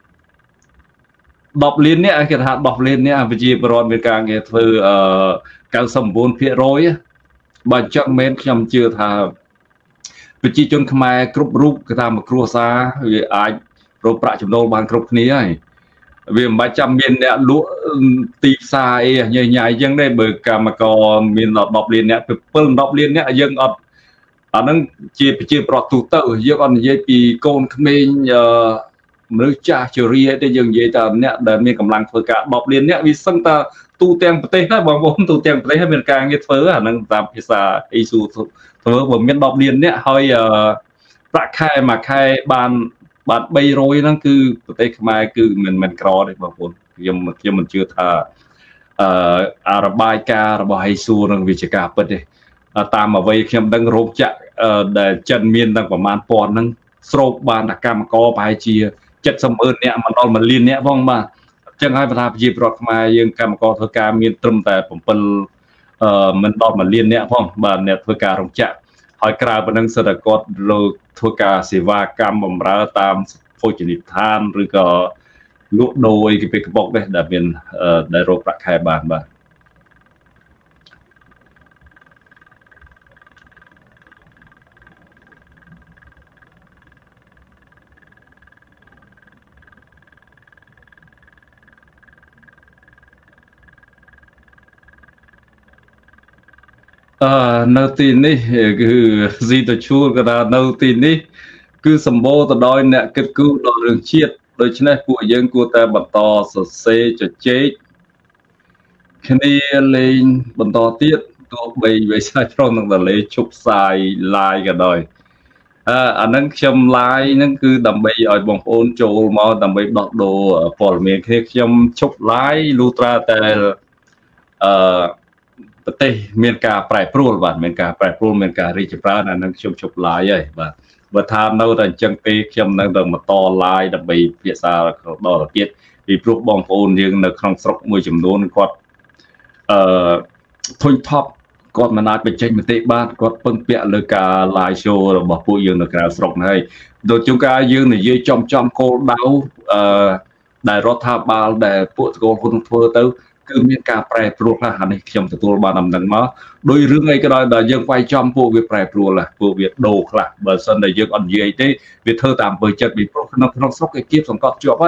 ដប់លាននេះគេថាដប់លាននេះប្រជាពលរដ្ឋមានការងារធ្វើអឺ九十九ភាគរយបើអញ្ចឹងមែនខ្ញុំជឿថាប្រជាជនខ្មែរគ្រប់រូបគេថាមួយគ្រួសារវាអាចរកប្រាក់ចំណូលបានគ្រប់គ្នាហើយ vì mà chăm miền nè lúa tì xài nhảy nhảy dân đây bởi cả mà có miền lọt đọc liền nè phân đọc liền nè dân ở ở nó chia chia bọt tụ tự dân còn dây pì côn mình mới cha chiều ria để dân dây ta nè để miền cầm lăng phơi cả đọc liền nè vì sân ta tu tiền tây hết bằng vốn tu tiền tây hết miền càng như phơi à năng làm pizza xa isu phơi bằng miền đọc liền nè hơi bạc khai mà khai bàn bạn bay rồi nó cứ tây mai cứ mình mình cò đấy bằng vốn nhưng mà nhưng mình chưa thà Arabica và Isu năng vì chỉ cả bật đi ta mà vây khi đang rộp chặt để chân miền đangประมาณ pon năng stroke bàn đặc cam co bài chia chất sâm ơn nè mà nó mà liên nè vong mà chẳng ai phải làm gì rồi mà nhưng cam co thôi cam miền trùm tạiผมเป็นmình đo mà liên nè vong và nè thôi cà rộp chặt hỏi cả bên năng sơกอดrồi thôi cà sẽ va cam bầm ra tam phôi chỉ than rồi có lúc đôi cái cái bọc đây đã miền đại rộp bạc hai bàn và nơi tin đi cứ gì tôi chua cái là nơi tin đi cứ sầm bô tôi đòi nè kết cứu đòi đường chiết đôi chân này của dân của ta bật to sờ xe cho chết khi đi lên bật to tiết tôi bị bị sai trong là lấy chụp sai like cả đời à anh đang châm like nó cứ đầm bị ở bóng ôn trồ mà đầm bị đọt đồ phò miền khi châm chụp like lutra tạiประเทศเมียนกาแปรปรวนบ้านเมียนกาแปรปรวนเมียนการีจิปรานั่นนั่งชมชมลายเลยบ้านบัดทานเราแต่จังเปย์เข้มนั่งเดินมาต่อลายดับไปเพียซาดอลเปียดมีพวกบองโอนยังในครั้งสกมวยจำนวนก็เอ่อทุนท็อปก็มันอาจเป็นเช่นมันเตะบ้านก็เพิ่งเปียเลยกาลายโชว์บอกผู้ยังในการสกให้โดยจุกายังในยืดจอมจอมโคดาวเอ่อได้รถทับบาลได้พวกโกคนทั่วเต้คือมีการแปรปรวนละหันในเขียมตัวบานำดังมาโดยเรื่องไงก็ได้แต่ยังไปจอมพวกวิแปรปรวนละพวกวิโดกละเบอร์ซันได้ยังอ่อนเยี่ยที่วิเธอตามเบอร์จัดวิโปรขนมขนมซอกไอ้เก็บสองกอดจบไป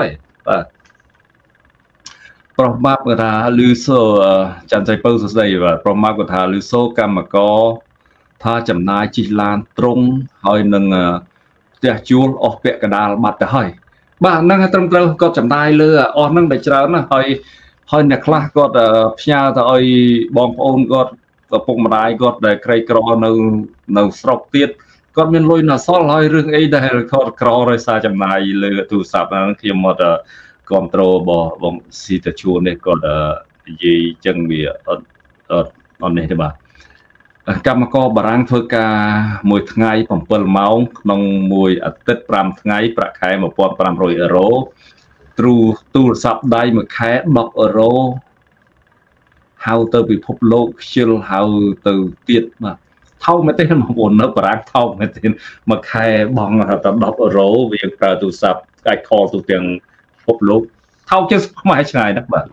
ประมาทกระทาลือโซจันใจเปิลสุดเลยว่าประมาทกระทาลือโซกรรมก็ถ้าจำนายจีลานตรงหอยหนึ่งจะจูลออกเปะกระดาษบัตรจะหอยบ้านนั่งตรงตรงก็จำนายเลยอ่อนนั่งได้เจอนะหอยหอยนักล่าก็แต่พิจารณาหอยบองโอนก็แต่ปงมาได้ก็ได้ใครกรอหนึ่งหนึ่งสอบเตี้ยก็มีลอยน่ะซ้อนหอยเรื่องไอ้ได้ก็กรอเลยซาจำนายเลยตัวสับนั้นที่มันจะคอนโทรลบอบองซีตชูเนี่ยก็จะยี่จังมีเออเออตอนนี้ใช่ป่ะกรรมกรบรังเพื่อการมวยไงผมเปิดเมาส์น้องมวยอัดติดปรำไงประคายมาปอนปรำรอยเอโรตรูตูสับได้มาแค่ดอกเอโรเฮาเตอร์ไปพบโลกเชื่อเฮาเตอร์เตียดมาเท่าไม่เต้นมาบนนักปรังเท่าไม่เต้นมาแค่บองเราตัดดอกเอโรเวียงปลาตูสับไอคอตัวเตียงพบโลกเท่าจะไม่ใช่นักบัตร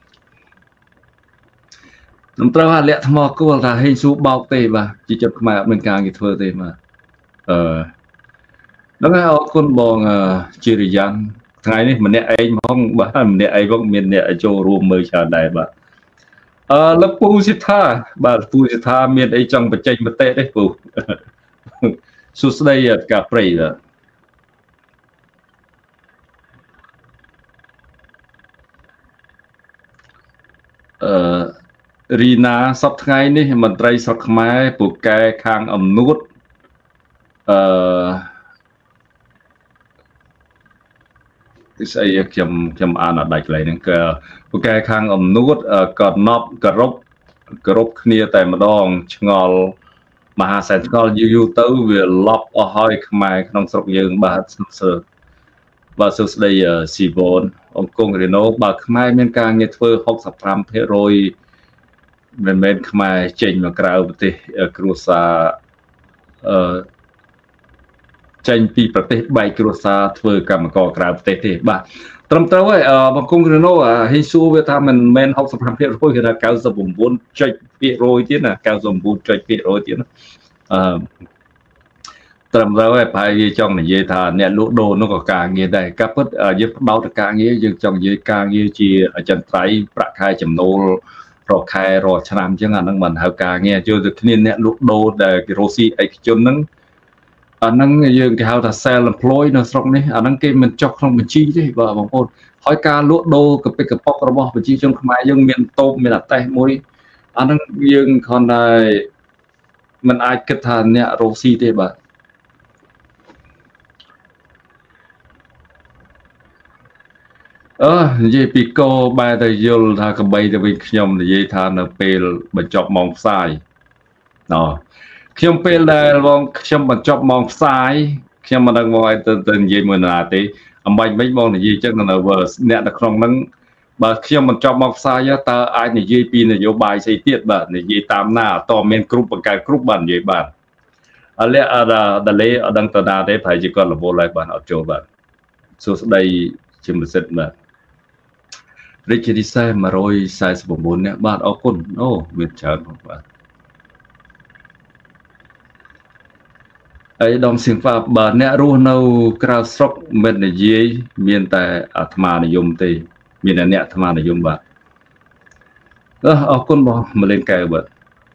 น้ำตาว่าเละทมอก็ว่าให้ซูบเอาเตะบ่าจีจับมาเป็นการกิจเฟอร์เตะมาเออแล้วก็เอาคนบองจิริยันไงนี่มันเนี่ยไอ้ห้องบ้านมันเนี่ยไอ้พวกมันเนี่ยโจรวมมือชาได้บ่าเออแล้วปูสิท่าบ่าปูสิท่าเมียนไอ้จังปัจจัยมาเตะได้ปูสุดท้ายกับเปรี้ยเอ่อรีนาสับไงนี่มันไตรสักไม้ปลูกแกคางอมนุษเอ่อที่ใส่เข็มเข็มอ่านอะไรอะไรนั่นก็ปลูกแกคางอมนุษเอ่อกอดนอบกระรบกระรบเนียแต่มาดองชงอลมหาแสนชงอลยูยูเต้าเวลล็อกอ้อยขมายขนมสกยืงบาดเสือบาสุดเลยสีโบนองกงเรโนบาขมายเมืองการเงยเฟอร์หกสิบพรำเพโรยเป็นเมืองขมายเจนมากราวประเทศกรุษาเจนปีประเทศใบกรุษาเฟอร์กรรมกอกราวประเทศบ้าตรมตัวไว้บางกงเรโนให้สู้เวทามันเมนหกสิบพรำเพโรยคือการเก้าสมบูรณ์เจนเพโรยที่น่ะเก้าสมบูรณ์เจนเพโรยที่น่ะ trầm ra ấy phải trong này dây thà nè lúa đồ nó có càng nghe đây các bất ở dưới bao được càng nghe nhưng trong dưới càng nghe chỉ ở chân trái bạc hai chấm nô rồi khai rồi làm chứ ngàn năng mình hào càng nghe chưa được nên nè lúa đồ để cái rosi ấy cho nắng anh năng dương cái hào là self employed nó xong đấy anh năng cái mình chọc không mình chi chứ vợ bằng ôn hỏi ca lúa đồ cái cái bọc rồi bỏ mình chi trong mai dương miền tôm miền đặt tay môi anh năng dương còn này mình ai kết thành nè rosi thế bà ờ vậy bị cô bài thời giờ thà cầm bay từ bên nhom thì vậy thà nó pel bật chọc mong sai đó khi ông pel là vòng khi ông bật chọc mong sai khi ông đang ngồi từ từ vậy mình là thì ông bay mấy mong là gì chắc là nó vừa nè là không nắng bà khi ông bật chọc mong sai á ta ai này gì pin là vô bài xây tiết bà này gì tam na to men group bằng cái group bản vậy bà ở lẽ ở là đã lấy ở đằng tờ na để phải chỉ còn là vô lại bản ở chỗ bà số đây chỉ một set mà Rich đi xe mà rồi sai số bốn nè bạn ở con ô miệt chán không bạn ấy đồng sinh pháp bà nè ruộng nâu crowd stock mình là gì miền tại ở thma này dùng thì miền này nè thma này dùng bạn đó ở con bò mà lên cài bạn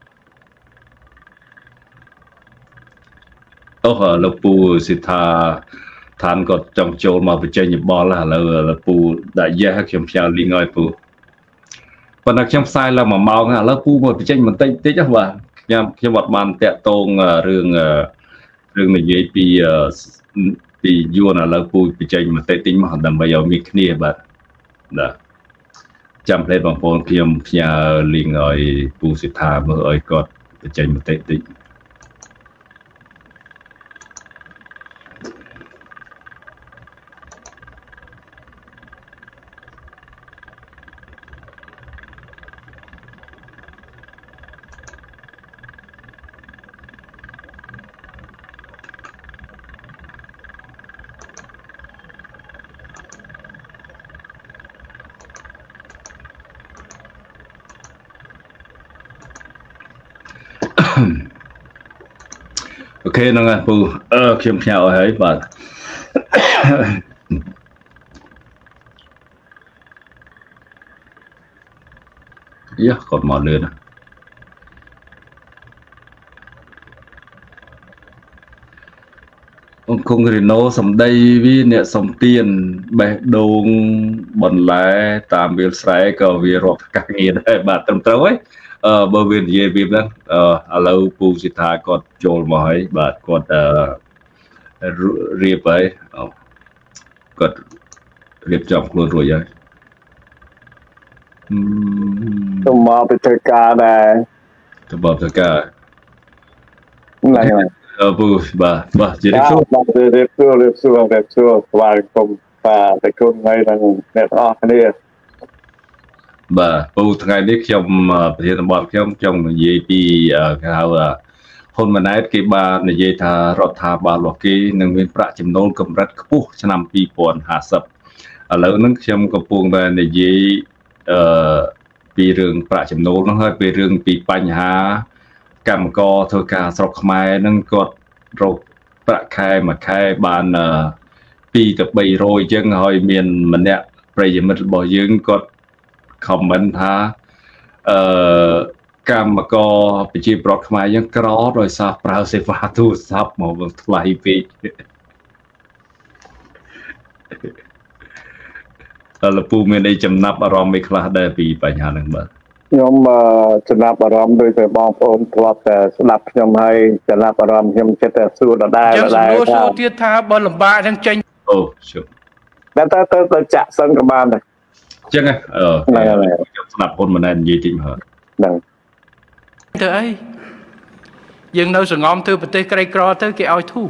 ô hả lộc bù xịt thà than có trong châu mà phải chơi nhập bò là là là pu đại gia hay kiếm sao đi ngồi pu còn đặc trong sai là mà mau là là pu mà phải chơi mình tây tây chắc bà nhầm khi một màn tẹt tôn rương rương này dưới pi pi vua là là pu phải chơi mình tây tính mà đầm bây giờ mi kia bà đó chăm lên bằng phone kiếm nhà liền ngồi pu xịt thà mà ơi còn phải chơi mình tây tính ok nó nghe pu ờ kiếm theo ấy bà yeah còn mòn lên ông không người nô sầm đây vì nè sầm tiền bè đông bẩn lẽ tạm biệt sải cầu vì rọt các nghề đây bà tầm trâu ấy ờ bờ biển gì biển đó ờ alo pu sĩ tha còn trôi mỏi bà còn riệp ấy còn riệp chọc luôn rồi vậy tụm mò bị thời ca này tụm mò thời ca này ờ pu bà bà chỉ đẹp xua đẹp xua đẹp xua đẹp xua và cùng và tại cùng ngay là đẹp o này bà pu ngày đi trongประเทศบอลtrong trong gì pi cái nào hôn mà nãy cái bà này gì thà rót thà bà lọt cái nâng viênประจำนวนกำรัดคู่ชนำปีปอนหาสับแล้วนั่งtrongกระปุกแบบnày gìปีเรื่องประจำนวนนั่งให้ปีเรื่องปีปัญหากรรมกอเท่ากับสกมานั่งกดโรคประคายมาคายบานปีกับใบโรยจังหอยเมียนมันเนี่ยประโยชน์มันบ่ยืงกดคอมเมนต์ท่ากรรมกอไปจีบรถมายังกรอโดยซาปราเซฟาทูซับหมอบทลายปีแล้วปูมีในจำนับอารมณ์ไม่คลาดได้ปีปัญหาหนึ่งบ้างยมจำนับอารมณ์โดยแต่บางคนกลับแต่สนับยมให้จำนับอารมณ์ยมจะแต่สู้ได้ได้ได้สู้ที่ท่าบอลลำบากทั้งเจงโอ้ชัวแล้วถ้าถ้าจะจะสังกับบานเลยจังไงเออสนับคนมันนั่นยี่ทิ้งเหรอดังเธอไอ้ยังเราสงอมเธอประเทศไกลกรอเธอเกี่ยวทู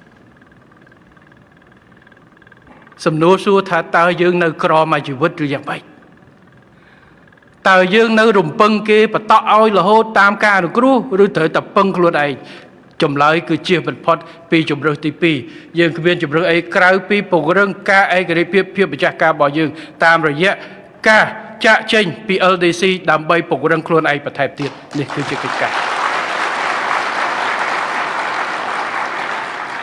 สำนวนสู้ถ้าตายังเรากรอมาชีวิตหรือยังไงตายังเรารุมปังเกปะตอเอาละโหตามการหรือกรู้หรือเธอตับปังครัวใดจมเลยคือเชี่ยวเป็นพอดปีจมเรื่องตีปียังคือเป็นจมเรื่องไอ้คราวปีปกเรื่องกาไอ้กระไรเพียบเพียบประจักษ์กาบ่อยังตามระยะกาจะเช่นปี แอล ดี ซี ดำใบปกเรื่องครัวไอ้ประเทศตีนี่คือจะกิจการ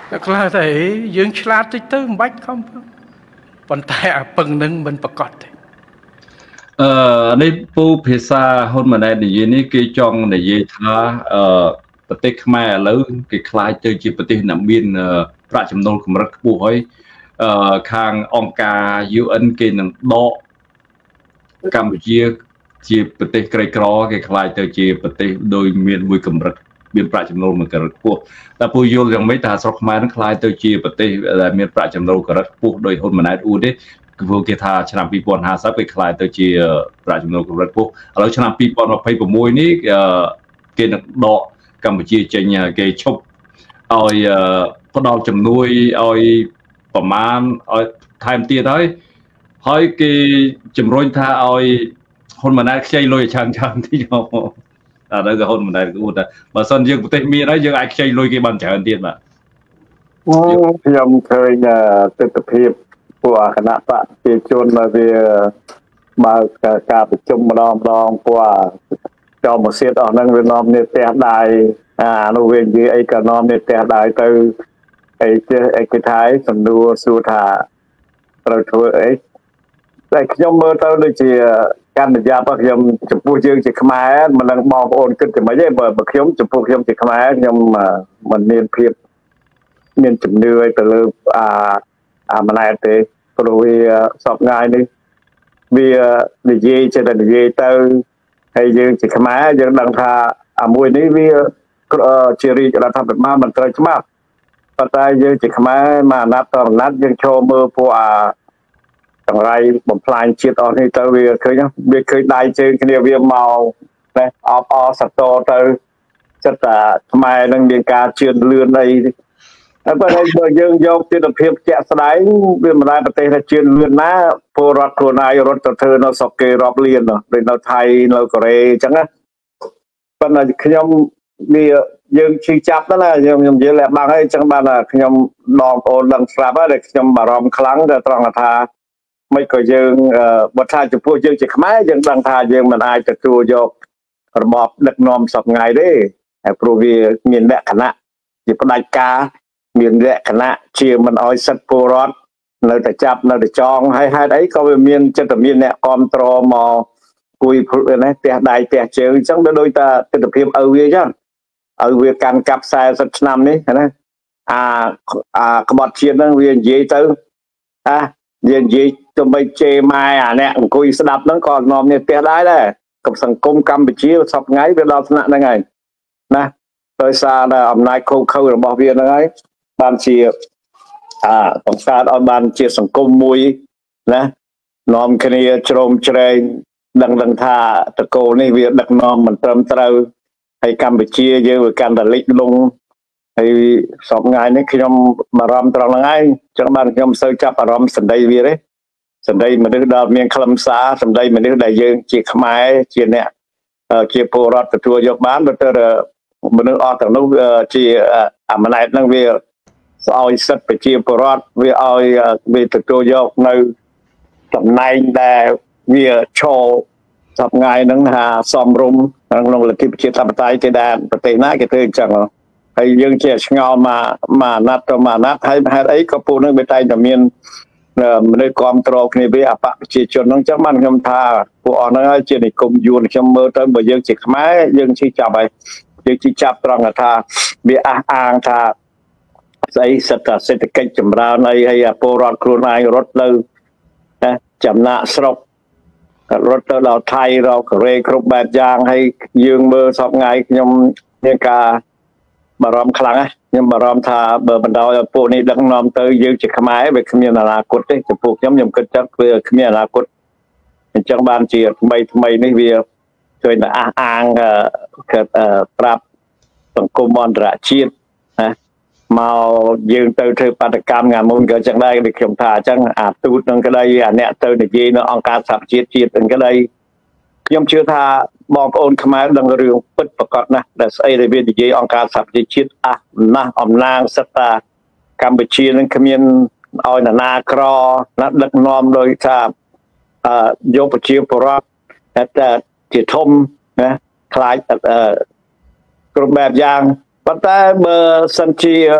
ខ្លះតែយើងឆ្លាតតិចទៅមិនបាច់ខំប៉ុន្តែអាពឹងនឹងមិនប្រកបទេអឺនេះពូភាសាហ៊ុនម៉ាណែតនិយាយនេះគេចង់និយាយថាអឺប្រទេសខ្មែរឥឡូវគេខ្លាចទៅជាប្រទេសដែលមានប្រាក់ចំណូលកម្រិតខ្ពស់ហើយអឺខាងអង្គការ U N គេនឹងដកកម្ពុជាជាប្រទេសក្រីក្រគេខ្លាចទៅជាប្រទេសដោយមានមួយកម្រិតមានប្រាក់ចំណូលមួយកម្រិតខ្ពស់តែពូយល់យ៉ាងម៉េចថាស្រុកខ្មែរនឹងខ្លាចទៅជាប្រទេសដែលមានប្រាក់ចំណូលកម្រិតខ្ពស់ដោយហ៊ុនម៉ាណែតអ៊ូទេគឺគេថាឆ្នាំពីរពាន់ហាសិបគេខ្លាចទៅជាប្រាក់ចំណូលកម្រិតខ្ពស់ឥឡូវឆ្នាំពីរពាន់ម្ភៃប្រាំមួយនេះគេនឹងដកកម្ពុជាចេញគេឈប់ឲ្យផ្ដល់ជំនួយឲ្យប្រមាណឲ្យថែមទៀតហើយហើយគេជំរុញថាឲ្យហ៊ុនម៉ាណែតខ្ចីលុយឲ្យច្រើនច្រើនទីមកអានោះក៏ហ៊ុនម៉ាណែតគួរតែបើសិនយើងប្រទេសមានហើយយើងអាចខ្ចីលុយគេបានច្រើនទៀតបាទខ្ញុំឃើញទស្សនវិជ្ជាពួកគណៈបកប្រជាជនវាបើការប្រជុំម្ដងម្ដងពួកចោលមកសៀតអស់ហ្នឹងវានាំនេះផ្ទះដៃអានោះវានិយាយអីក៏នាំនេះផ្ទះដៃទៅអីចេះអីគេថាសំណួរសួរថាត្រូវធ្វើអីតែខ្ញុំមើលទៅដូចជាកាន់ប្រយ័ត្នរបស់ខ្ញុំចំពោះយើងជាខ្មែរមិនដឹងបងប្អូនគិតយ៉ាងម៉េចទេបើខ្ញុំចំពោះខ្ញុំជាខ្មែរខ្ញុំមិនមានភាពមានជំនឿទៅលើអាអាម៉ាណែតទេព្រោះវាសពថ្ងៃនេះវានិយាយចេះតែនិយាយទៅហើយយើងជាខ្មែរយើងដឹងថាអាមួយនេះវាជារាជរដ្ឋាភិបាលមិនត្រូវច្បាប់ប៉ុន្តែយើងជាខ្មែរមកអាណត្តិតអាណត្តិយើងចូលមើលពួកអាចង្រៃបំផ្លាញជាតិអស់នេះទៅវាឃើញវាឃើញដៃជើងគ្នាវាមកណែអបអសតទៅចិត្តតែខ្មែរនឹងមានការជឿនលឿនអីតែបើយើងយកទស្សនវិជ្ជាជាក់ស្ដែងវាមិនដែលប្រទេសថាជឿនលឿនណាពលរដ្ឋខ្លួនឯងរត់ទៅធ្វើនៅស្រុកគេរាប់លានដូចនៅថៃនៅកូរ៉េអញ្ចឹងណាប៉ុន្តែខ្ញុំវាយើងឈឺចាប់ទៅណាខ្ញុំខ្ញុំនិយាយលះបាំងហើយអញ្ចឹងបានថាខ្ញុំបងប្អូនដឹងស្រាប់ហើយខ្ញុំបារម្ភខ្លាំងតែត្រង់ថាមិនក៏យើងបើថាចំពោះយើងជាខ្មែរយើងដឹងថាយើងមិនអាចទទួលយករបបដឹកនាំសពថ្ងៃទេហើយព្រោះវាមានលក្ខណៈជាផ្ដាច់ការមានលក្ខណៈជាមិនអោយសិទ្ធិពលរដ្ឋនៅតែចាប់នៅតែចងហើយហេតុអីក៏វាមានចិត្តមានអ្នកគ្រប់គ្រងមកគួយណាផ្ទះដៃផ្ទះជើងអញ្ចឹងដូចតែទស្សនវិជ្ជាឪវាអញ្ចឹងឲ្យវាកាន់កាប់ខ្សែសិបឆ្នាំនេះណាអាអាក្បត់ជាតិហ្នឹងវានិយាយទៅអាវានិយាយទៅបីជេម៉ែអាអ្នកអង្គុយស្ដាប់ហ្នឹងក៏នាំនេះផ្ទះដែរដែរក៏សង្គមកម្ពុជាសពថ្ងៃវាដល់ថ្នាក់ហ្នឹងហើយណាដោយសារតែអំណាចខូខើរបស់វាហ្នឹងហើយបានជាអាបង្កើតឲ្យបានជាសង្គមមួយណានាំគ្នាជ្រោមជ្រែងដឹងដឹងថាតកូលនេះវាដឹកនាំមិនត្រឹមត្រូវហើយកម្ពុជាយើងវាកាន់តែលិចលង់ហើយសពថ្ងៃនេះខ្ញុំបារម្ភត្រង់ហ្នឹងឯងចឹងបានខ្ញុំមិនសូវចាប់អារម្មណ៍សម្ដីវាទេសម្ដីមនុស្សដែលមានខ្លឹមសារសម្ដីមនុស្សដែលយើងជាខ្មែរជាអ្នកជាពលរដ្ឋទទួលយកបានទៅមនុស្សអស់ទាំងនោះជាអាម៉ាណែតហ្នឹងវាស្អោយសិទ្ធិប្រជាពលរដ្ឋវាឲ្យវាទទួលយកនៅតំណែងដែលវាឈរសប្ងាយហ្នឹងថាសំរុំក្នុងលទ្ធិប្រជាធិបតេយ្យគេដែរប្រទេសណាគេធ្វើអញ្ចឹងហើយយើងជាឆ្ងល់មកមកអាណត្តិទៅមកអាណត្តិហើយហេតុអីក៏ពួកហ្នឹងវាតែងតែមានមនុស្សគ្រប់គ្រងគ្នាវាអបប្រជាជនហ្នឹងអញ្ចឹងបានខ្ញុំថាពួកអស់ហ្នឹងហើយជានិគមយួនខ្ញុំមើលទៅបើយើងជាខ្មែរយើងជិះចាប់ហើយយើងជិះចាប់ត្រង់ថាវាអះអាងថាស្អីសិទ្ធិសេដ្ឋកិច្ចចម្រើនអីហើយពលរដ្ឋខ្លួនឯងរត់ទៅចំណាក់ស្រុករត់ទៅដល់ថៃរកកូរ៉េគ្រប់បែបយ៉ាងហើយយើងមើលសពថ្ងៃខ្ញុំមានការបារម្ភខ្លាំងណាស់ខ្ញុំបារម្ភថាបើបណ្ដោយឲ្យពួកនេះដឹកនាំទៅយើងជាខ្មែរវាគ្មានអនាគតទេចំពោះខ្ញុំខ្ញុំគិតថាវាគ្មានអនាគតអញ្ចឹងបានជាថ្មីថ្មីនេះវាជួយតែអះអាងប្រាប់សង្គមអន្តរជាតិណាមកយើងទៅធ្វើបាតកម្មងាមុនក៏ចឹងដែរដូចខ្ញុំថាអញ្ចឹងអាទូតនឹងក្តីអាអ្នកទៅនិយាយនៅអង្គការសហជាតិជាតិនឹងក្តីខ្ញុំជឿថាបងប្អូនខ្មែរដឹងរឿងពិតប្រាកដណាស់ដែលស្អីដែលវានិយាយអង្គការសហជាតិជាតិអះណាស់អំណាងសិទ្ធិកម្ពុជានឹងគ្មានឲ្យនរណាក្រណាដឹកនាំដោយថាអឺយកប្រជាពលរដ្ឋតែជាធំណាខ្លាចគ្រប់បែបយ៉ាងប៉ុន្តែបើសិនជា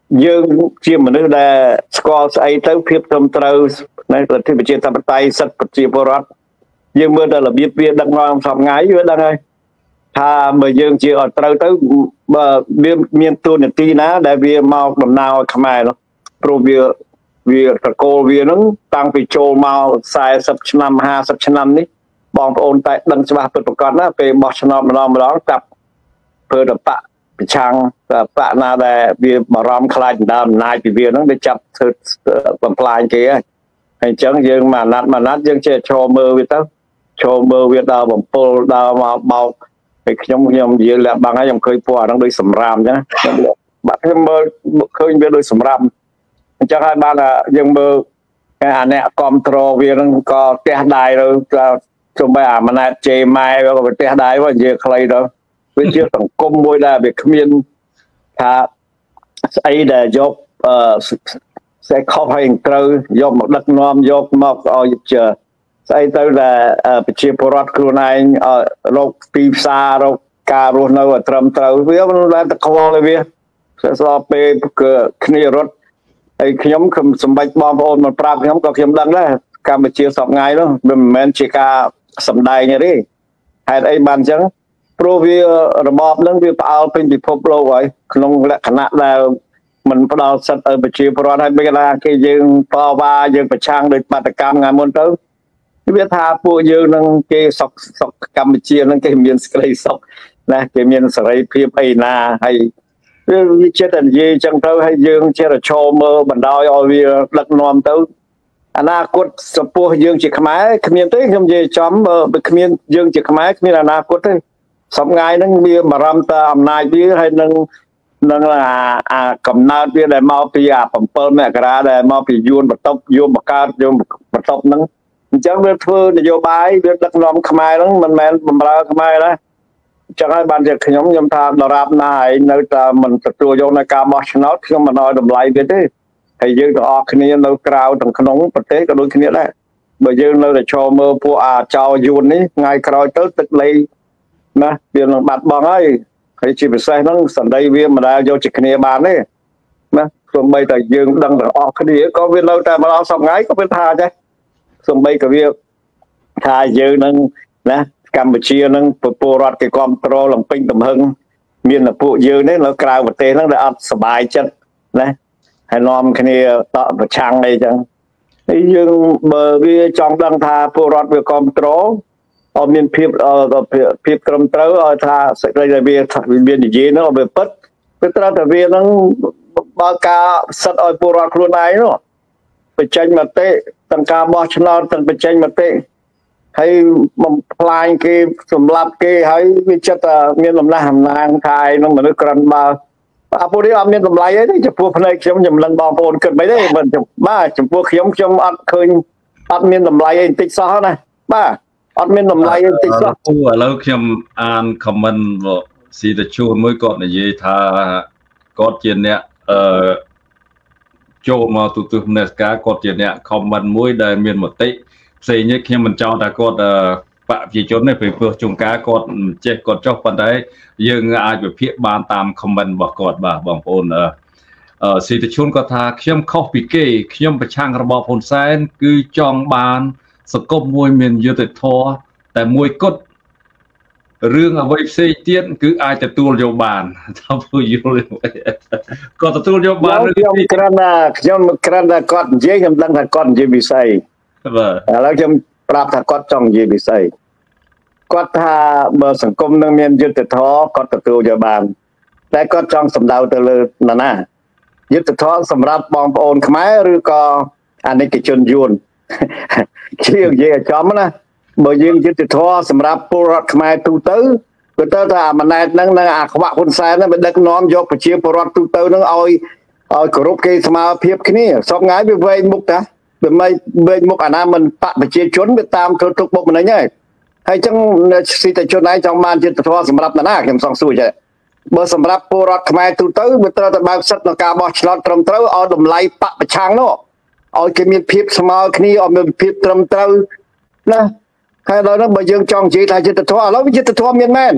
dương chia mà nước là score ấy tới phiếp tâm trâu này là thì phải chia tập tay sắt chia bò rót dương mưa đây là biết biết đăng ngon phòng ngái với đăng ơi thà mà dương chia ở trâu tới bờ biên miền tuôn là ti ná để vì mau đầm nào tham ai đó pro vì vì cô vì nó tăng vì châu mau sai sắp năm ha sắp năm ní bong ôn tại đăng cho bà tự con á về bỏ cho nó mà nó mà đó tập phơi đập bạ chăng bạ nào để vì mà ram khai đàm này vì vì nó bị chập tầm plai kia hay chẳng dương mà nát mà nát dương chơi cho mơ với tao cho mơ với đào bằng pol đào mà bao cái nhóm nhóm gì là bằng ai nhóm khơi qua đang đôi sầm ram nhá bạn em mơ khơi biết đôi sầm ram chắc hai ba là dương mơ cái anh này control vì nó có tia đài rồi trong bài à mà nát chơi mai và có tia đài và gì khai đó với chiếc tổng công môi là việc miền thà ấy là do sẽ không hành trừ do một đất non do một ở chờ ấy tới là chia porat kêu này ở lộc pizza lộc cà rốt nơi ở trầm trừ với nó là tất cả mọi việc sẽ so về cái rốt ấy nhóm không sắm bạch bom ôn mà prap nhóm có kiếm đăng đó Campuchia sọc ngay đó mình men chỉ cả sắm đai như đi hay ấy bàn chẳng pro vìระบอบนั้นវាផ្អើលពេញពិភពលោកហើយក្នុងលក្ខណៈដែលមិនផ្ដល់សិទ្ធិឲ្យប្រជាពលរដ្ឋឲ្យពេលណាគេយើងតវ៉ាយើងប្រឆាំងដោយបាតកម្មថ្ងៃមុនទៅវាថាពួកយើងនឹងគេសុកសុកកម្ពុជានឹងគេមានសេចក្តីសុខណាគេមានសេរីភាពអីណាហើយវាចិត្តតែនិយាយចឹងទៅហើយយើងចេះតែឈរមើលបណ្ដោយឲ្យវាដឹកនាំទៅអនាគតចំពោះយើងជាខ្មែរគ្មានទេខ្ញុំនិយាយចំបើគ្មានយើងជាខ្មែរគ្មានអនាគតទេសពថ្ងៃហ្នឹងវាបារម្ភតែអំណាចវាហើយនឹងនឹងអាកំណើតវាដែលមកពីអា7មករាដែលមកពីយួនបន្ទប់យួនបង្កើតយួនបន្ទប់ហ្នឹងអញ្ចឹងវាធ្វើនយោបាយវាដឹកនាំខ្មែរហ្នឹងមិនមែនបំរើខ្មែរណាអញ្ចឹងហើយបានជាខ្ញុំខ្ញុំថាដរាបណាហើយនៅតែមិនទទួលយកនៅការបោះឆ្នោតខ្ញុំមិនឲ្យតម្លៃវាទេហើយយើងទាំងអស់គ្នានៅក្រៅទាំងក្នុងប្រទេសក៏ដូចគ្នាដែរបើយើងនៅតែឈរមើលពួកអាចោយួននេះថ្ងៃក្រោយទៅទឹកលេណាវានឹងបាត់បង់ហើយហើយជាពិសេសហ្នឹងសន្តិវាមិនដែលយកជាគ្នាបានទេណាសូម្បីតែយើងដឹងទាំងអស់គ្នាក៏វានៅតែមកដល់សប្តាហ៍ថ្ងៃក៏វាថាដែរសូម្បីក៏វាថាយើងនឹងណាកម្ពុជានឹងពលរដ្ឋគេគ្រប់គ្រងលំពេញទំហឹងមានតែពួកយើងនេះនៅក្រៅប្រទេសហ្នឹងដែលអត់សុបាយចិត្តណាហើយនាំគ្នាតបប្រឆាំងអីចឹងហើយយើងបើវាចង់ដឹងថាពលរដ្ឋវាគ្រប់គ្រងអត់មានភាពភាពត្រឹមត្រូវឲ្យថាសេចក្តីដែលវាវានិយាយនោះវាពិតវាត្រូវតែវានឹងបើការសិទ្ធឲ្យពលរដ្ឋខ្លួនឯងនោះបញ្ចេញមតិទាំងការបោះឆ្នោតទាំងបញ្ចេញមតិហើយបំផ្លាញគេសម្លាប់គេហើយវាចិត្តតែមានដំណះអំណាងថាឯនឹងមនុស្សក្រិនបើអាពួកនេះអត់មានតម្លៃអីទេចំពោះផ្នែកខ្ញុំខ្ញុំមិនបងប្អូនគិតមិនទេបាទចំពោះខ្ញុំខ្ញុំអត់ឃើញអត់មានតម្លៃអីបន្តិចសោះណាបាទអត់មានតម្លៃទេតិចសោះឥឡូវខ្ញុំអាន comment ស៊ីតជួនមួយគាត់និយាយថាគាត់ជាអ្នកអឺចូលមកទូទស្សនការគាត់ជាអ្នក comment មួយដែលមានមតិផ្សេងនេះខ្ញុំមិនចង់ថាគាត់បកប្រជាជនទេពេលព្រោះជួនកាលគាត់ចេះគាត់ចុះប៉ុន្តែយើងអាចវិភាគបានតាម comment របស់គាត់បាទបងប្អូនអឺស៊ីតជួនគាត់ថាខ្ញុំខុសពីគេខ្ញុំប្រឆាំងរបបហ៊ុនសែនគឺចង់បានសង្គមមួយមានយុត្តិធម៌តែមួយគត់រឿងអ្វីផ្សេងទៀតគឺអាចទទួលយកបានថាពួកយល់គាត់ទទួលយកបានខ្ញុំគ្រាន់តែខ្ញុំគ្រាន់តែគាត់និយាយខ្ញុំដឹងថាគាត់និយាយវិស័យបាទឥឡូវខ្ញុំប្រាប់ថាគាត់ចង់និយាយវិស័យគាត់ថាបើសង្គមនឹងមានយុត្តិធម៌គាត់ទទួលយកបានតែគាត់ចង់សម្ដៅទៅលើណាណាយុត្តិធម៌សម្រាប់បងប្អូនខ្មែរឬក៏អានិកជនយួនជានិយាយចំណាបើយើងយុត្តិធម៌សម្រាប់ពលរដ្ឋខ្មែរទូទៅគឺទៅថាអាម៉ណែតហ្នឹងនឹងអាខ្វាក់ហ៊ុនសែនហ្នឹងវាដឹកនាំយកប្រជាពលរដ្ឋទូទៅហ្នឹងឲ្យឲ្យគោរពគេស្មើភាពគ្នាសពថ្ងៃវាវែងមុខតាវាមិនវែងមុខអាណាមិនបកប្រជាជនវាតាមធ្វើទុកបុកម្នេញហើយហើយអញ្ចឹងសិទ្ធិជនឯងចង់បានយុត្តិធម៌សម្រាប់ណាណាខ្ញុំសង្សួរចេះបើសម្រាប់ពលរដ្ឋខ្មែរទូទៅវាត្រូវតែបើកសិទ្ធិក្នុងការបោះឆ្នោតត្រឹមត្រូវឲ្យតម្លៃបកប្រឆាំងនោះឲ្យគេមានភាពស្មើគ្នាឲ្យមានភាពត្រឹមត្រូវណាហើយដល់នោះបើយើងចង់និយាយថាយុត្តិធម៌ឥឡូវយុត្តិធម៌មានមែន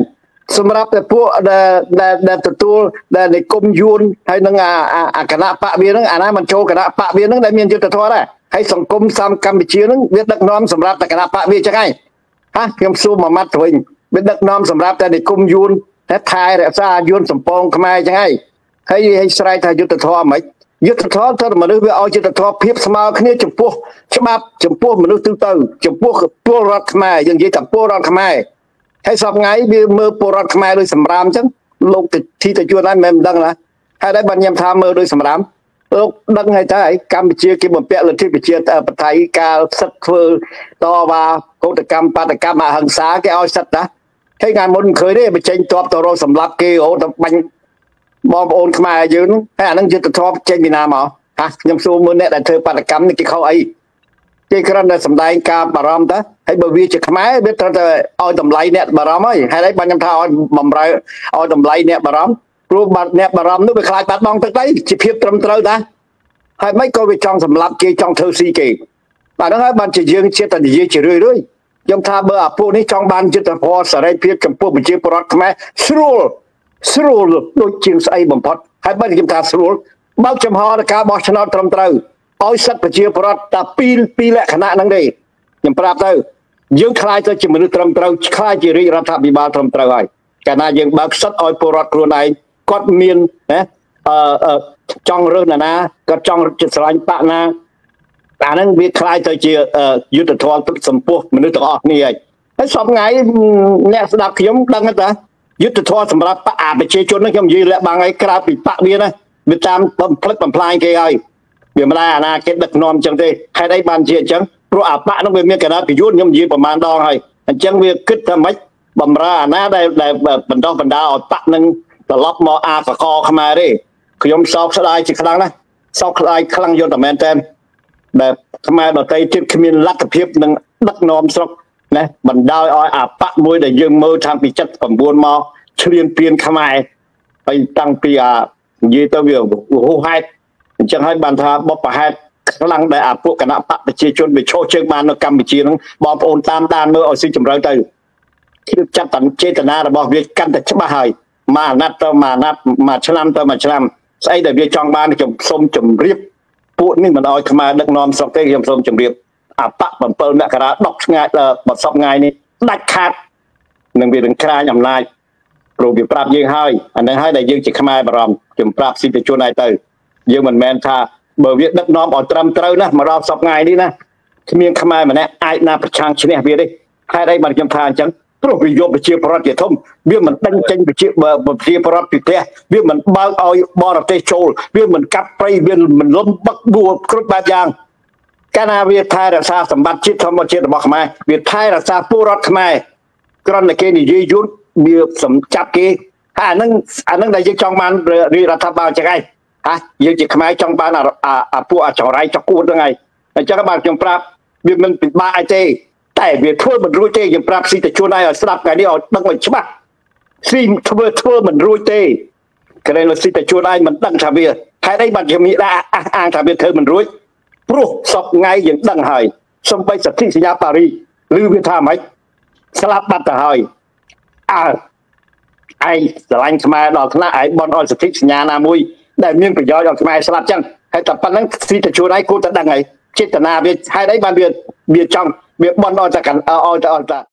សម្រាប់តែពួកដែលដែលទទួលដែលនិគមយួនហើយនឹងអាគណៈបកវាហ្នឹងអាណាមិនចូលគណៈបកវាហ្នឹងដែលមានយុទ្ធធម៌ដែរហើយសង្គមសាមកម្ពុជាហ្នឹងវាដឹកនាំសម្រាប់តែគណៈបកវាចឹងហើយហាខ្ញុំសួរមួយម៉ាត់ទៅវិញវាដឹកនាំសម្រាប់តែនិគមយួនតែថែរក្សាយួនសំពងខ្មែរចឹងហើយហើយឲ្យស្រែកថាយុទ្ធធម៌មិនយុទ្ធធម៌ទៅមនុស្សវាឲ្យយុទ្ធធម៌ភាពស្មើគ្នាចំពោះច្បាប់ចំពោះមនុស្សទូទៅចំពោះពលរដ្ឋខ្មែរយើងនិយាយថាពលរដ្ឋខ្មែរហើយសពថ្ងៃវាមើលពលរដ្ឋខ្មែរដោយសម្រាមអញ្ចឹងលោកទីតជួនហ្នឹងមិនដឹងណាហើយដែរបានខ្ញុំថាមើលដោយសម្រាមលោកដឹងហើយតើកម្ពុជាគេបំពាក់លទ្ធិប្រជាធិបតេយ្យការសិទ្ធិធ្វើតវ៉ាកោតកម្មបាតកម្មអហិង្សាគេឲ្យសិទ្ធិណាហើយថ្ងៃមុនមិនឃើញទេបញ្ចេញតបទៅរកសម្លាប់គេអូទៅបាញ់បងប្អូនខ្មែរយើងហើយអានឹងយុទ្ធធម៌ចេញពីណាមកហាខ្ញុំសួរមើលអ្នកដែលធ្វើបាតកម្មនេះគេខុសអីគេគ្រាន់តែសម្ដែងការបារម្ភទៅហើយបើវាជាខ្មែរវាត្រូវតែឲ្យតម្លៃអ្នកបារម្ភហើយហើយបានខ្ញុំថាឲ្យបំរើឲ្យតម្លៃអ្នកបារម្ភព្រោះបាត់អ្នកបារម្ភនោះវាខ្លាចបាត់បង់ទឹកដីជាភាពត្រឹមត្រូវដែរហើយមិនក៏វាចង់សម្លាប់គេចង់ធ្វើស៊ីគេបាទហ្នឹងហើយបានជាយើងជាតែនិយាយជារឿយរឿយខ្ញុំថាបើអាពួកនេះចង់បានយុទ្ធភ័ណ្ឌសេរីភាពចំពោះប្រជាពលរដ្ឋខ្មែរស្រួលស្រួលដូចជាងស្អីបំផុតហើយបើខ្ញុំថាស្រួលបើកចំហដល់ការបោះឆ្នោតត្រឹមត្រូវឲ្យសិទ្ធិប្រជាពលរដ្ឋតែពីរពីរលក្ខណៈហ្នឹងទេខ្ញុំប្រាប់ទៅយើងខ្លាចទៅជាមនុស្សត្រឹមត្រូវខ្លាចជារាជរដ្ឋាភិបាលត្រឹមត្រូវហើយកាលណាយើងបើកសិទ្ធិឲ្យពលរដ្ឋខ្លួនឯងគាត់មានណាអឺចង់រើសណាណាគាត់ចង់ចិត្តស្រឡាញ់បកណាអាហ្នឹងវាខ្លាចទៅជាយុទ្ធធម៌ទឹកសម្ពោះមនុស្សទាំងអស់គ្នាហើយហើយសពថ្ងៃអ្នកស្ដាប់ខ្ញុំដឹងថាយុទ្ធធម៌សម្រាប់បកអាប្រជាជនហ្នឹងខ្ញុំនិយាយលាក់បាំងឲ្យក្រៅពីបកវាណាវាតាមបំផ្លិចបំផ្លាញគេហើយវាមិនដែរអាណាគេដឹកនាំអញ្ចឹងទេហេតុអីបានជាអញ្ចឹងព្រោះអាបកហ្នឹងវាមានគណៈប្រយុទ្ធខ្ញុំនិយាយប្រហែលដងហើយអញ្ចឹងវាគិតថាម៉េចបំរើអាណាដែលបណ្ដោះបណ្ដាលឲ្យបកហ្នឹងត្រឡប់មកអាសកលខ្មែរទេខ្ញុំសោកស្ដាយជាខ្លាំងណាស់សោកស្ដាយខ្លាំងយល់តែមែនតើដែលខ្មែរដតីទៀតគ្មានលទ្ធភាពនឹងដឹកនាំស្រុកណាបណ្ដោយឲ្យអាបកមួយដែលយើងមើលតាំងពី칠십구មកឈ្លានពានខ្មែរហើយតាំងពីអានិយាយទៅវាហួសហេតុអញ្ចឹងហើយបានថាបបហេតុខ្លាំងដែលអាពួកគណៈបកប្រជាជនវាឈោះជើងបាននៅកម្ពុជាហ្នឹងបងប្អូនតាមដានមើលឲ្យស៊ីជម្រៅទៅគឺចាត់តាចេតនារបស់វាកាន់តែច្បាស់ហើយមួយអាណត្តិទៅមួយអាណត្តិមួយឆ្នាំទៅមួយឆ្នាំស្អីដែលវាចង់បានខ្ញុំសូមជម្រាបពួកនេះមិនឲ្យខ្មែរដឹកនាំស្រុកទេខ្ញុំសូមជម្រាបអាបកbảyមករាដប់ឆ្ងាយបត់សពថ្ងៃនេះដាច់ខាតនឹងវានឹងក្រាញអំណាចព្រោះវាប្រាប់យើងហើយអានេះហើយដែលយើងជាខ្មែរបារម្ភខ្ញុំប្រាប់សិទ្ធិជនឲ្យទៅយើងមិនមែនថាបើវាដឹកនាំឲ្យត្រឹមត្រូវណាមកដល់សពថ្ងៃនេះណាគ្មានខ្មែរម្នាក់អាចណាប្រឆាំងឈ្នះវាទេហេតុអីបានខ្ញុំថាអញ្ចឹងព្រោះវាយកប្រជាពលរដ្ឋជាធំវាមិនដេញចេញប្រជាប្រជាពលរដ្ឋពីផ្ទះវាមិនបើកឲ្យបរទេសចូលវាមិនកាប់ព្រៃវាមិនលំបឹកបួលគ្រប់បែបយ៉ាងកាលណាវាថែរក្សាសម្បត្តិជាតិធម្មជាតិរបស់ខ្មែរវាថែរក្សាពលរដ្ឋខ្មែរគ្រាន់តែគេនិយាយយល់វាសម្ចាប់គេអាហ្នឹងអាហ្នឹងដែលយើងចង់បានរាជរដ្ឋាភិបាលចឹងឯងហាយើងជាខ្មែរចង់បានអាពួកអាចរៃចកួតហ្នឹងឯងអញ្ចឹងបាទខ្ញុំប្រាប់វាមិនពិបាកអីទេតែវាធ្វើមិនរួចទេខ្ញុំប្រាប់ស៊ីតជួនឲ្យស្ដាប់ថ្ងៃនេះឲ្យដឹងឲ្យច្បាស់ស៊ីធ្វើធ្វើមិនរួចទេក្រែងស៊ីតជួនឲ្យមិនដឹងថាវាហេតុអីបានជាមានដាក់អះអាងថាវាធ្វើមិនរួចព្រោះសពថ្ងៃយើងដឹងហើយសំបីសន្ធិសញ្ញាប៉ារីសឬវាថាម៉េចស្លាប់បាត់ទៅហើយអើឯងស្រឡាញ់ខ្មែរដល់ថ្នាក់ឯងបន់អល់សន្ធិសញ្ញាណាមួយដែលមានប្រយោជន៍ដល់ខ្មែរស្លាប់ចឹងហើយតែប៉ុណ្្នឹងស៊ីតជួនឲ្យគួរតែដឹងហើយចេតនាវាហេតុអីបានវាវាចង់វាបន់អល់តែកាន់អល់តែអល់តែ